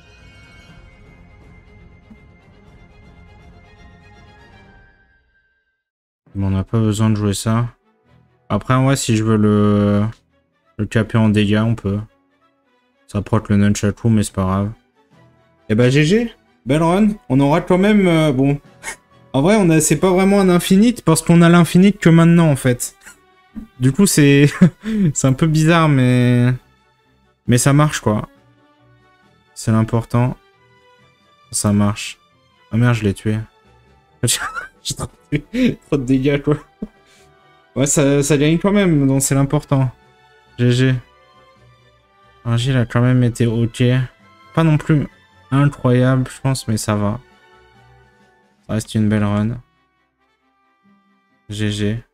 Mais on n'a pas besoin de jouer ça. Après, ouais, si je veux le caper en dégâts, on peut. Ça proc le nunchaku, mais c'est pas grave. Et bah, GG. Belle run. On aura quand même... bon... En vrai, c'est pas vraiment un infinite parce qu'on a l'infinite que maintenant, en fait. Du coup, c'est c'est un peu bizarre, mais ça marche, quoi. C'est l'important. Ça marche. Ah merde, je l'ai tué. J'ai trop de dégâts, quoi. Ouais, ça gagne quand même, donc c'est l'important. GG. Argile a quand même été ok. Pas non plus incroyable, je pense, mais ça va. Ça reste une belle run. GG.